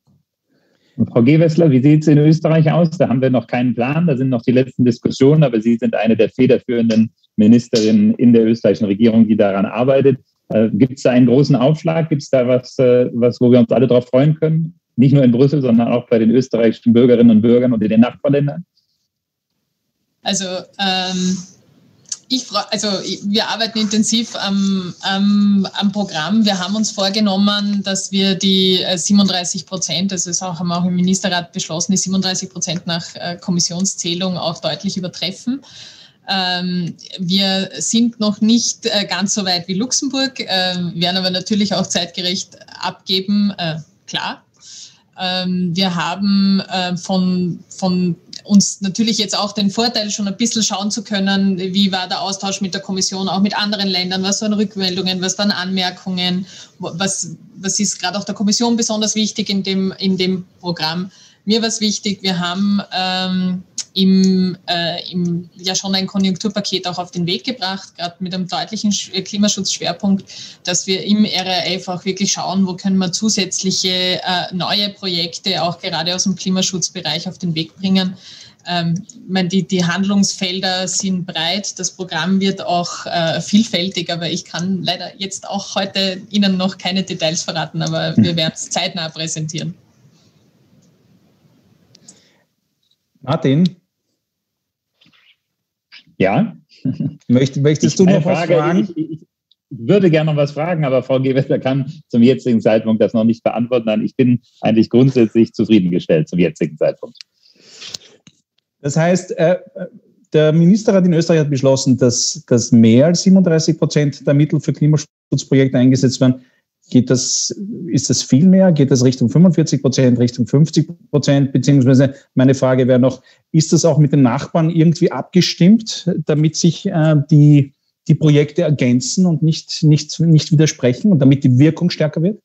Und Frau Gewessler, wie sieht es in Österreich aus? Da haben wir noch keinen Plan, da sind noch die letzten Diskussionen, aber Sie sind eine der federführenden Ministerinnen in der österreichischen Regierung, die daran arbeitet. Äh, Gibt es da einen großen Aufschlag? Gibt es da was, äh, was, wo wir uns alle darauf freuen können? Nicht nur in Brüssel, sondern auch bei den österreichischen Bürgerinnen und Bürgern und in den Nachbarländern? Also ähm Ich frage, also wir arbeiten intensiv am, am, am Programm. Wir haben uns vorgenommen, dass wir die siebenunddreißig Prozent, das ist auch, haben wir auch im Ministerrat beschlossen, die siebenunddreißig Prozent nach Kommissionszählung auch deutlich übertreffen. Ähm, wir sind noch nicht äh, ganz so weit wie Luxemburg, äh, werden aber natürlich auch zeitgerecht abgeben, äh, klar. Ähm, wir haben äh, von, von uns natürlich jetzt auch den Vorteil, schon ein bisschen schauen zu können, wie war der Austausch mit der Kommission, auch mit anderen Ländern, was waren Rückmeldungen, was waren Anmerkungen, was, was ist gerade auch der Kommission besonders wichtig in dem, in dem Programm. Mir war es wichtig, wir haben ähm, im, äh, im, ja schon ein Konjunkturpaket auch auf den Weg gebracht, gerade mit einem deutlichen Klimaschutzschwerpunkt, dass wir im R R F auch wirklich schauen, wo können wir zusätzliche äh, neue Projekte auch gerade aus dem Klimaschutzbereich auf den Weg bringen. Ähm, ich meine, die, die Handlungsfelder sind breit, das Programm wird auch äh, vielfältig, aber ich kann leider jetzt auch heute Ihnen noch keine Details verraten, aber wir werden es zeitnah präsentieren. Martin? Ja? Möcht, möchtest du noch Frage, was fragen? Ich, ich, ich würde gerne noch was fragen, aber Frau Gewessler kann zum jetzigen Zeitpunkt das noch nicht beantworten. Nein, ich bin eigentlich grundsätzlich zufriedengestellt zum jetzigen Zeitpunkt. Das heißt, äh, der Ministerrat in Österreich hat beschlossen, dass, dass mehr als siebenunddreißig Prozent der Mittel für Klimaschutzprojekte eingesetzt werden. Geht das, ist das viel mehr? Geht das Richtung fünfundvierzig Prozent, Richtung fünfzig Prozent? Beziehungsweise meine Frage wäre noch, ist das auch mit den Nachbarn irgendwie abgestimmt, damit sich äh, die, die Projekte ergänzen und nicht, nicht, nicht widersprechen und damit die Wirkung stärker wird?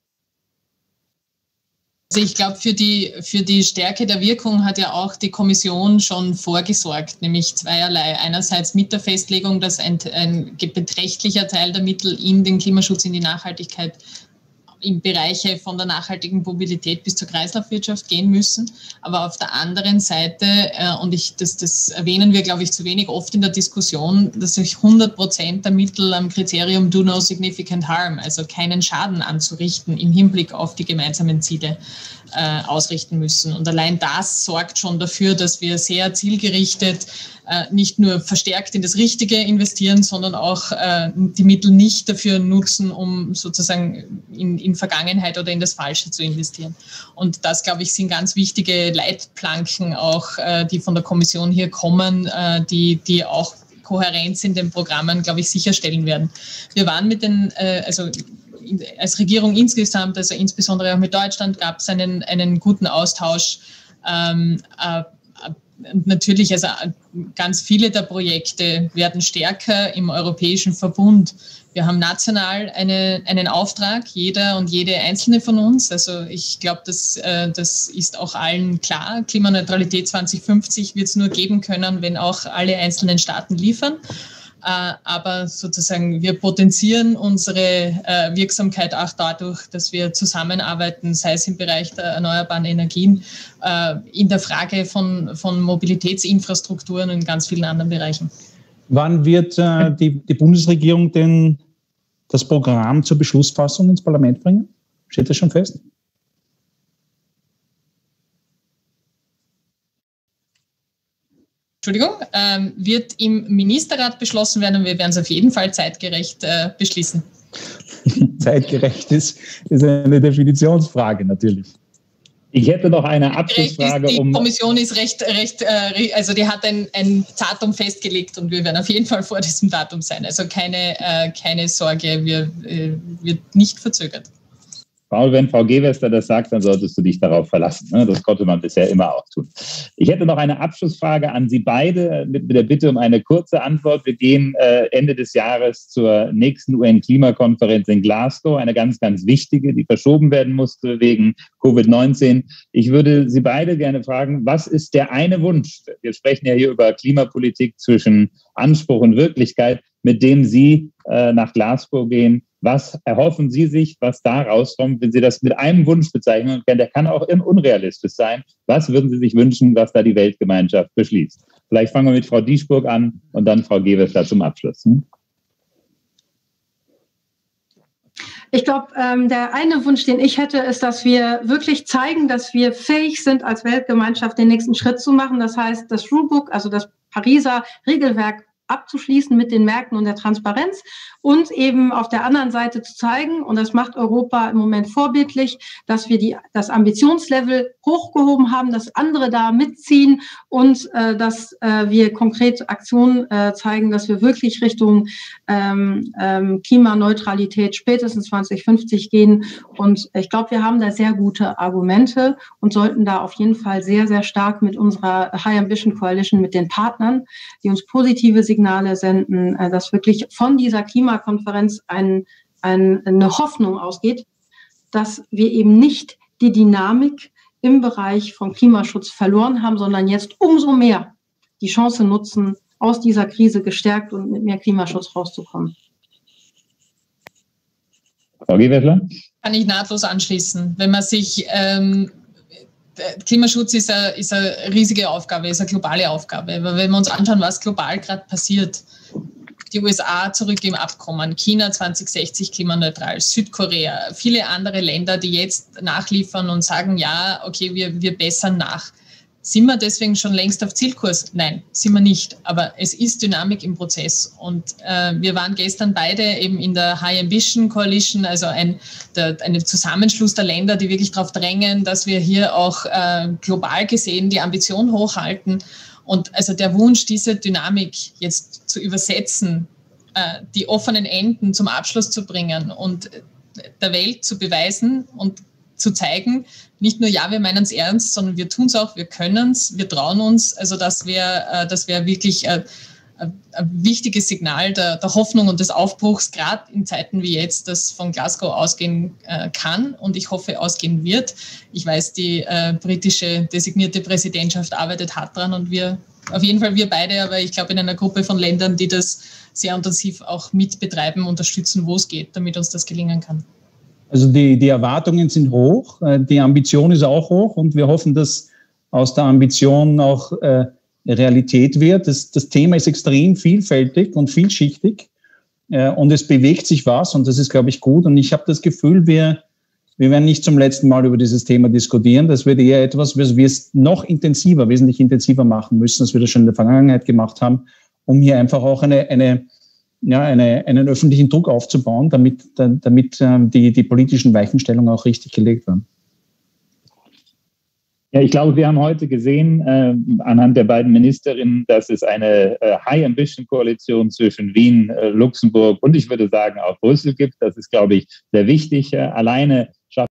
Also ich glaube, für die, für die Stärke der Wirkung hat ja auch die Kommission schon vorgesorgt, nämlich zweierlei. Einerseits mit der Festlegung, dass ein, ein beträchtlicher Teil der Mittel in den Klimaschutz, in die Nachhaltigkeit in Bereiche von der nachhaltigen Mobilität bis zur Kreislaufwirtschaft gehen müssen. Aber auf der anderen Seite, äh, und ich, das, das erwähnen wir, glaube ich, zu wenig oft in der Diskussion, dass sich hundert Prozent der Mittel am Kriterium Do No Significant Harm, also keinen Schaden anzurichten, im Hinblick auf die gemeinsamen Ziele äh, ausrichten müssen. Und allein das sorgt schon dafür, dass wir sehr zielgerichtet äh, nicht nur verstärkt in das Richtige investieren, sondern auch äh, die Mittel nicht dafür nutzen, um sozusagen in, in Vergangenheit oder in das Falsche zu investieren. Und das, glaube ich, sind ganz wichtige Leitplanken auch, äh, die von der Kommission hier kommen, äh, die, die auch Kohärenz in den Programmen, glaube ich, sicherstellen werden. Wir waren mit den, äh, also als Regierung insgesamt, also insbesondere auch mit Deutschland, gab es einen, einen guten Austausch. Ähm, äh, natürlich, also ganz viele der Projekte werden stärker im europäischen Verbund. Wir haben national eine, einen Auftrag, jeder und jede einzelne von uns. Also ich glaube, das, äh, das ist auch allen klar. Klimaneutralität zwanzig fünfzig wird es nur geben können, wenn auch alle einzelnen Staaten liefern. Äh, aber sozusagen wir potenzieren unsere äh, Wirksamkeit auch dadurch, dass wir zusammenarbeiten, sei es im Bereich der erneuerbaren Energien, äh, in der Frage von, von Mobilitätsinfrastrukturen und in ganz vielen anderen Bereichen. Wann wird äh, die, die Bundesregierung denn das Programm zur Beschlussfassung ins Parlament bringen? Steht das schon fest? Entschuldigung, ähm, wird im Ministerrat beschlossen werden und wir werden es auf jeden Fall zeitgerecht äh, beschließen. Zeitgerecht ist, ist eine Definitionsfrage natürlich. Ich hätte noch eine Abschlussfrage. Die um Kommission ist recht, recht äh, also die hat ein, ein Datum festgelegt und wir werden auf jeden Fall vor diesem Datum sein. Also keine, äh, keine Sorge, wir, äh, wird nicht verzögert. Paul, wenn Frau Gewessler das sagt, dann solltest du dich darauf verlassen. Das konnte man bisher immer auch tun. Ich hätte noch eine Abschlussfrage an Sie beide mit der Bitte um eine kurze Antwort. Wir gehen Ende des Jahres zur nächsten U N-Klimakonferenz in Glasgow, eine ganz, ganz wichtige, die verschoben werden musste wegen Covid neunzehn. Ich würde Sie beide gerne fragen, was ist der eine Wunsch? Wir sprechen ja hier über Klimapolitik zwischen Anspruch und Wirklichkeit, mit dem Sie äh, nach Glasgow gehen. Was erhoffen Sie sich, was da rauskommt, wenn Sie das mit einem Wunsch bezeichnen können? Der kann auch unrealistisch sein. Was würden Sie sich wünschen, was da die Weltgemeinschaft beschließt? Vielleicht fangen wir mit Frau Dieschburg an und dann Frau Gewessler zum Abschluss. Hm? Ich glaube, ähm, der eine Wunsch, den ich hätte, ist, dass wir wirklich zeigen, dass wir fähig sind, als Weltgemeinschaft den nächsten Schritt zu machen. Das heißt, das Rulebook, also das Pariser Regelwerk, abzuschließen mit den Märkten und der Transparenz und eben auf der anderen Seite zu zeigen, und das macht Europa im Moment vorbildlich, dass wir die, das Ambitionslevel hochgehoben haben, dass andere da mitziehen und äh, dass äh, wir konkret Aktionen äh, zeigen, dass wir wirklich Richtung ähm, ähm, Klimaneutralität spätestens zwanzig fünfzig gehen. Und ich glaube, wir haben da sehr gute Argumente und sollten da auf jeden Fall sehr, sehr stark mit unserer High Ambition Coalition, mit den Partnern, die uns positive Signale senden, dass wirklich von dieser Klimakonferenz ein, ein, eine Hoffnung ausgeht, dass wir eben nicht die Dynamik im Bereich von Klimaschutz verloren haben, sondern jetzt umso mehr die Chance nutzen, aus dieser Krise gestärkt und mit mehr Klimaschutz rauszukommen. Frau Gewessler? Kann ich nahtlos anschließen. Wenn man sich ähm, Klimaschutz ist eine, ist eine riesige Aufgabe, ist eine globale Aufgabe. Aber wenn wir uns anschauen, was global gerade passiert, die U S A zurück im Abkommen, China zwanzig sechzig klimaneutral, Südkorea, viele andere Länder, die jetzt nachliefern und sagen, ja, okay, wir, wir bessern nach. Sind wir deswegen schon längst auf Zielkurs? Nein, sind wir nicht. Aber es ist Dynamik im Prozess. Und äh, wir waren gestern beide eben in der High Ambition Coalition, also ein der, ein Zusammenschluss der Länder, die wirklich darauf drängen, dass wir hier auch äh, global gesehen die Ambition hochhalten. Und also der Wunsch, diese Dynamik jetzt zu übersetzen, äh, die offenen Enden zum Abschluss zu bringen und der Welt zu beweisen und zu zeigen, nicht nur, ja, wir meinen es ernst, sondern wir tun es auch, wir können es, wir trauen uns. Also das wäre das wäre wirklich ein, ein wichtiges Signal der, der Hoffnung und des Aufbruchs, gerade in Zeiten wie jetzt, das von Glasgow ausgehen äh, kann und ich hoffe, ausgehen wird. Ich weiß, die äh, britische designierte Präsidentschaft arbeitet hart dran und wir, auf jeden Fall wir beide, aber ich glaube in einer Gruppe von Ländern, die das sehr intensiv auch mitbetreiben, unterstützen, wo es geht, damit uns das gelingen kann. Also die, die Erwartungen sind hoch, die Ambition ist auch hoch und wir hoffen, dass aus der Ambition auch äh, Realität wird. Das, das Thema ist extrem vielfältig und vielschichtig äh, und es bewegt sich was und das ist, glaube ich, gut. Und ich habe das Gefühl, wir, wir werden nicht zum letzten Mal über dieses Thema diskutieren. Das wird eher etwas, was wir es noch intensiver, wesentlich intensiver machen müssen, als wir das schon in der Vergangenheit gemacht haben, um hier einfach auch eine, eine Ja, eine, einen öffentlichen Druck aufzubauen, damit, damit ähm, die, die politischen Weichenstellungen auch richtig gelegt werden. Ja, ich glaube, wir haben heute gesehen, äh, anhand der beiden Ministerinnen, dass es eine äh, High-Ambition-Koalition zwischen Wien, äh, Luxemburg und ich würde sagen auch Brüssel gibt. Das ist, glaube ich, sehr wichtig. Äh, alleine schafft